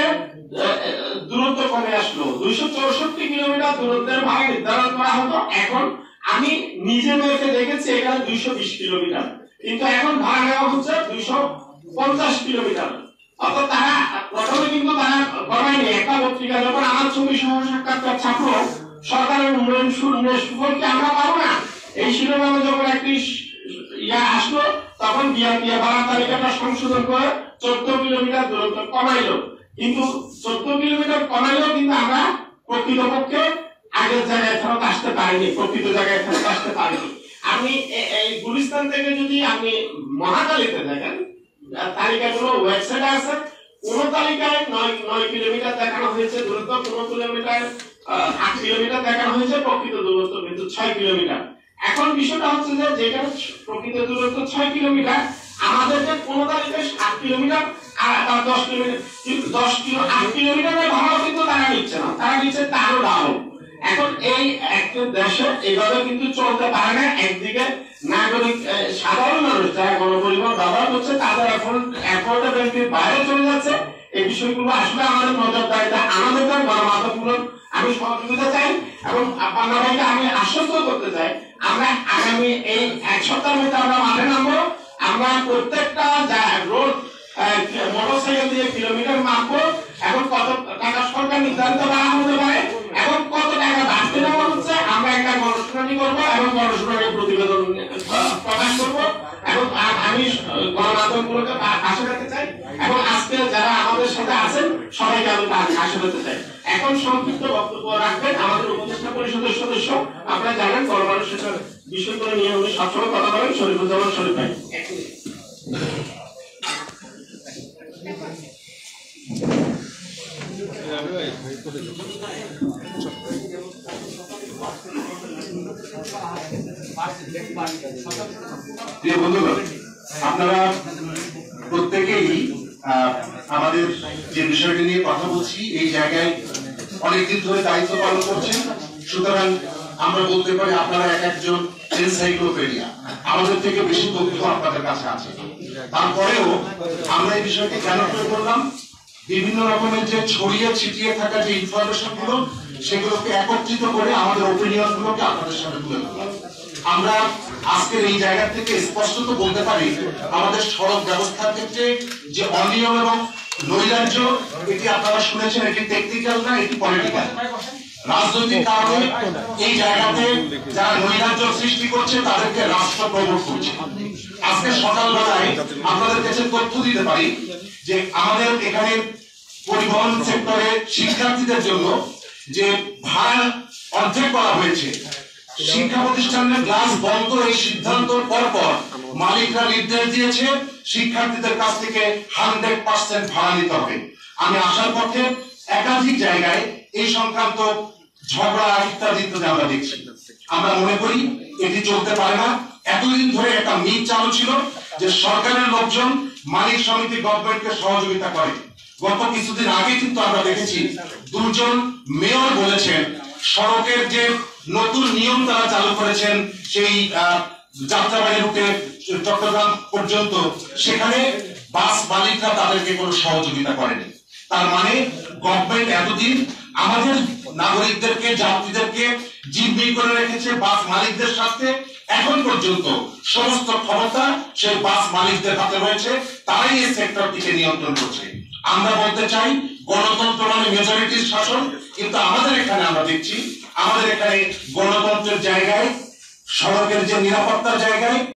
দূরত্ব কমে আসলো। দুইশো চৌষট্টি কিলোমিটার দূরত্বের ভাড়া নির্ধারণ করা হতো, এখন আমি নিজে মেপে দেখেছি এখানে দুইশো বিশ কিলোমিটার, কিন্তু এখন ভাড়া নেওয়া হচ্ছে দুইশো পঞ্চাশ কিলোমিটার। অর্থাৎ তারা প্রথমে কিন্তু তারা করায়নি। একটা পত্রিকা যখন আমার ছবি সহ সাক্ষাৎকার ছাপলো, সরকারের উন্নয়ন সুফলকে আমরা পাবো না, এই শিরোনামে যখন একটি ইয়া আসলো, তখন বিআরটি ভাড়া তালিকাটা সংশোধন করে চোদ্দ কিলোমিটার দূরত্ব কমাইলো। কিন্তু চোদ্দ কিলোমিটার কমাইলেও কিন্তু আমরা প্রকৃতপক্ষে আগের জায়গায় ফেরত আসতে পারিনি, প্রকৃত জায়গায় ফেরত আসতে পারিনি। আপনি এই গুলিস্তান থেকে যদি আপনি মহাকালীতে দেখেন, তালিকাগুলো ওয়েবসাইটে আছে, কোন তালিকায় নয় নয় কিলোমিটার দেখানো হয়েছে দূরত্ব, কোন কিলোমিটার আট কিলোমিটার দেখানো হয়েছে, প্রকৃত দূরত্ব কিন্তু ছয় কিলোমিটার। এখন বিষয়টা হচ্ছে যে যেখানে প্রকৃত দূরত্ব ছয় কিলোমিটার, আমাদেরকে কোন তালিকায় সাত কিলোমিটার আর দশ কিলোমিটার, কিন্তু দশ কিলো আট কিলোমিটারের ভাড়াও কিন্তু তারা নিচ্ছে না, তারা নিচ্ছে তারও দাম। এখন এই একটা দেশে এইভাবে কিন্তু চলতে পারে না। একদিকে নাগরিক সাধারণ মানুষ যারা গণপরিবহন ব্যবহার করছে তাদের এখন অ্যাফোর্ডেবিলিটির বাইরে চলে যাচ্ছে। এই বিষয়গুলো আসলে আমাদের নজরদারিতে আমাদের গণমাধ্যমগুলো আমি সহযোগিতা চাই এবং আপনার ভাইকে আমি আশ্বস্ত করতে চাই, আমরা আগামী এই এক সপ্তাহের মধ্যে আমরা মাঠে নামবো। আমরা প্রত্যেকটা রোড মোটরসাইকেল দিয়ে কিলোমিটার মাপবো, এখন কত টাকা সরকার নির্ধারিত করা হতে পারে, এখন কত টাকা বাড়তে নেওয়া হচ্ছে, আমরা একটা গণশুনানি করবো এবং গণশুনানির প্রতিবেদন প্রকাশ করবো। এবং আমি গণমাধ্যমগুলোকে পাশে রাখতে চাই এবং আজকে যারা আমাদের সাথে আছেন সবাইকে আমি পাশে রাখতে চাই। এখন সংক্ষিপ্ত বক্তব্য রাখবেন আমাদের উপদেষ্টা পরিষদের সদস্য, আপনারা জানেন গণমানুষের বিষয়গুলো নিয়ে উনি সবসময় কথা বলেন, শরীফুজ্জামান শরীফ ভাই। প্রিয় বন্ধুগণ, আপনারা প্রত্যেকেই আমাদের যে বিষয়টি নিয়ে কথা বলছি এই জায়গায় অনেকদিন ধরে দায়িত্ব পালন করছেন, সুতরাং আমরা বলতে পারি আপনারা এক একজন এনসাইক্লোপিডিয়া, আমাদের থেকে বেশি তথ্য আপনাদের কাছে আছে। তারপরেও আমরা এই বিষয়টি কেন করে বললাম, বিভিন্ন রকমের যে ছড়িয়ে ছিটিয়ে থাকা যে ইনফরমেশন গুলো সেগুলোকে একত্রিত করে আমাদের ওপিনিয়ন গুলোকে আপনাদের সামনে তুলে ধরলাম। আমরা আজকের এই জায়গা থেকে স্পষ্টত বলতে পারি আমাদের সড়ক ব্যবস্থার ক্ষেত্রে যে অনিয়ম এবং নৈরাজ্য, এটি আপনারা শুনেছেন, এটি টেকনিক্যাল না, এটি পলিটিক্যাল। রাজনৈতিক কারণে এই জায়গাতে যারা নৈরাজ্য সৃষ্টি করছে তাদেরকে রাষ্ট্র প্রমোট করছে। আজকে সকালবেলায় আপনাদের কাছে তথ্য দিতে পারি যে আমাদের এখানে পরিবহন সেক্টরে শিক্ষার্থীদের জন্য যে ভাড়া অর্ধেক করা হয়েছে, শিক্ষা প্রতিষ্ঠানের ক্লাস বন্ধ এই সিদ্ধান্তর পর পর মালিকরা নির্দেশ দিয়েছে শিক্ষার্থীদের কাছ থেকে হান্ড্রেড পার্সেন্ট ভাড়া নিতে হবে। আমি আসার পথে একাধিক জায়গায় এই সংক্রান্ত ঝগড়া ইত্যাদি ইত্যাদি আমরা দেখছি। আমরা মনে করি এটি চলতে পারে না। এতদিন ধরে একটা মিথ চালু ছিল যে সরকারের লোকজন মালিক সমিতি গভর্নমেন্টকে সহযোগিতা করে। গত কিছুদিন আগে কিন্তু আমরা দেখেছি দুজন মেয়র বলেছেন সড়কের যে নতুন নিয়ম তারা চালু করেছেন সেই যাত্রাবাড়ি রুটে চট্টগ্রাম পর্যন্ত, সেখানে বাস মালিকরা তাদেরকে কোনো সহযোগিতা করেনি। তার মানে গভর্নমেন্ট এতদিন আমাদের নাগরিকদেরকে যাত্রীদেরকে জিম্মি করে রেখেছে বাস মালিকদের সাথে। এখন পর্যন্ত সমস্ত ক্ষমতা সেই বাস মালিকদের হাতে রয়েছে, তারাই এই সেক্টরটিকে নিয়ন্ত্রণ করছে। আমরা বলতে চাই গণতন্ত্র মানে মেজরিটির শাসন, কিন্তু আমাদের এখানে আমরা দেখছি আমাদের এখানে গণতন্ত্রের জায়গায়, সড়কের যে নিরাপত্তার জায়গায়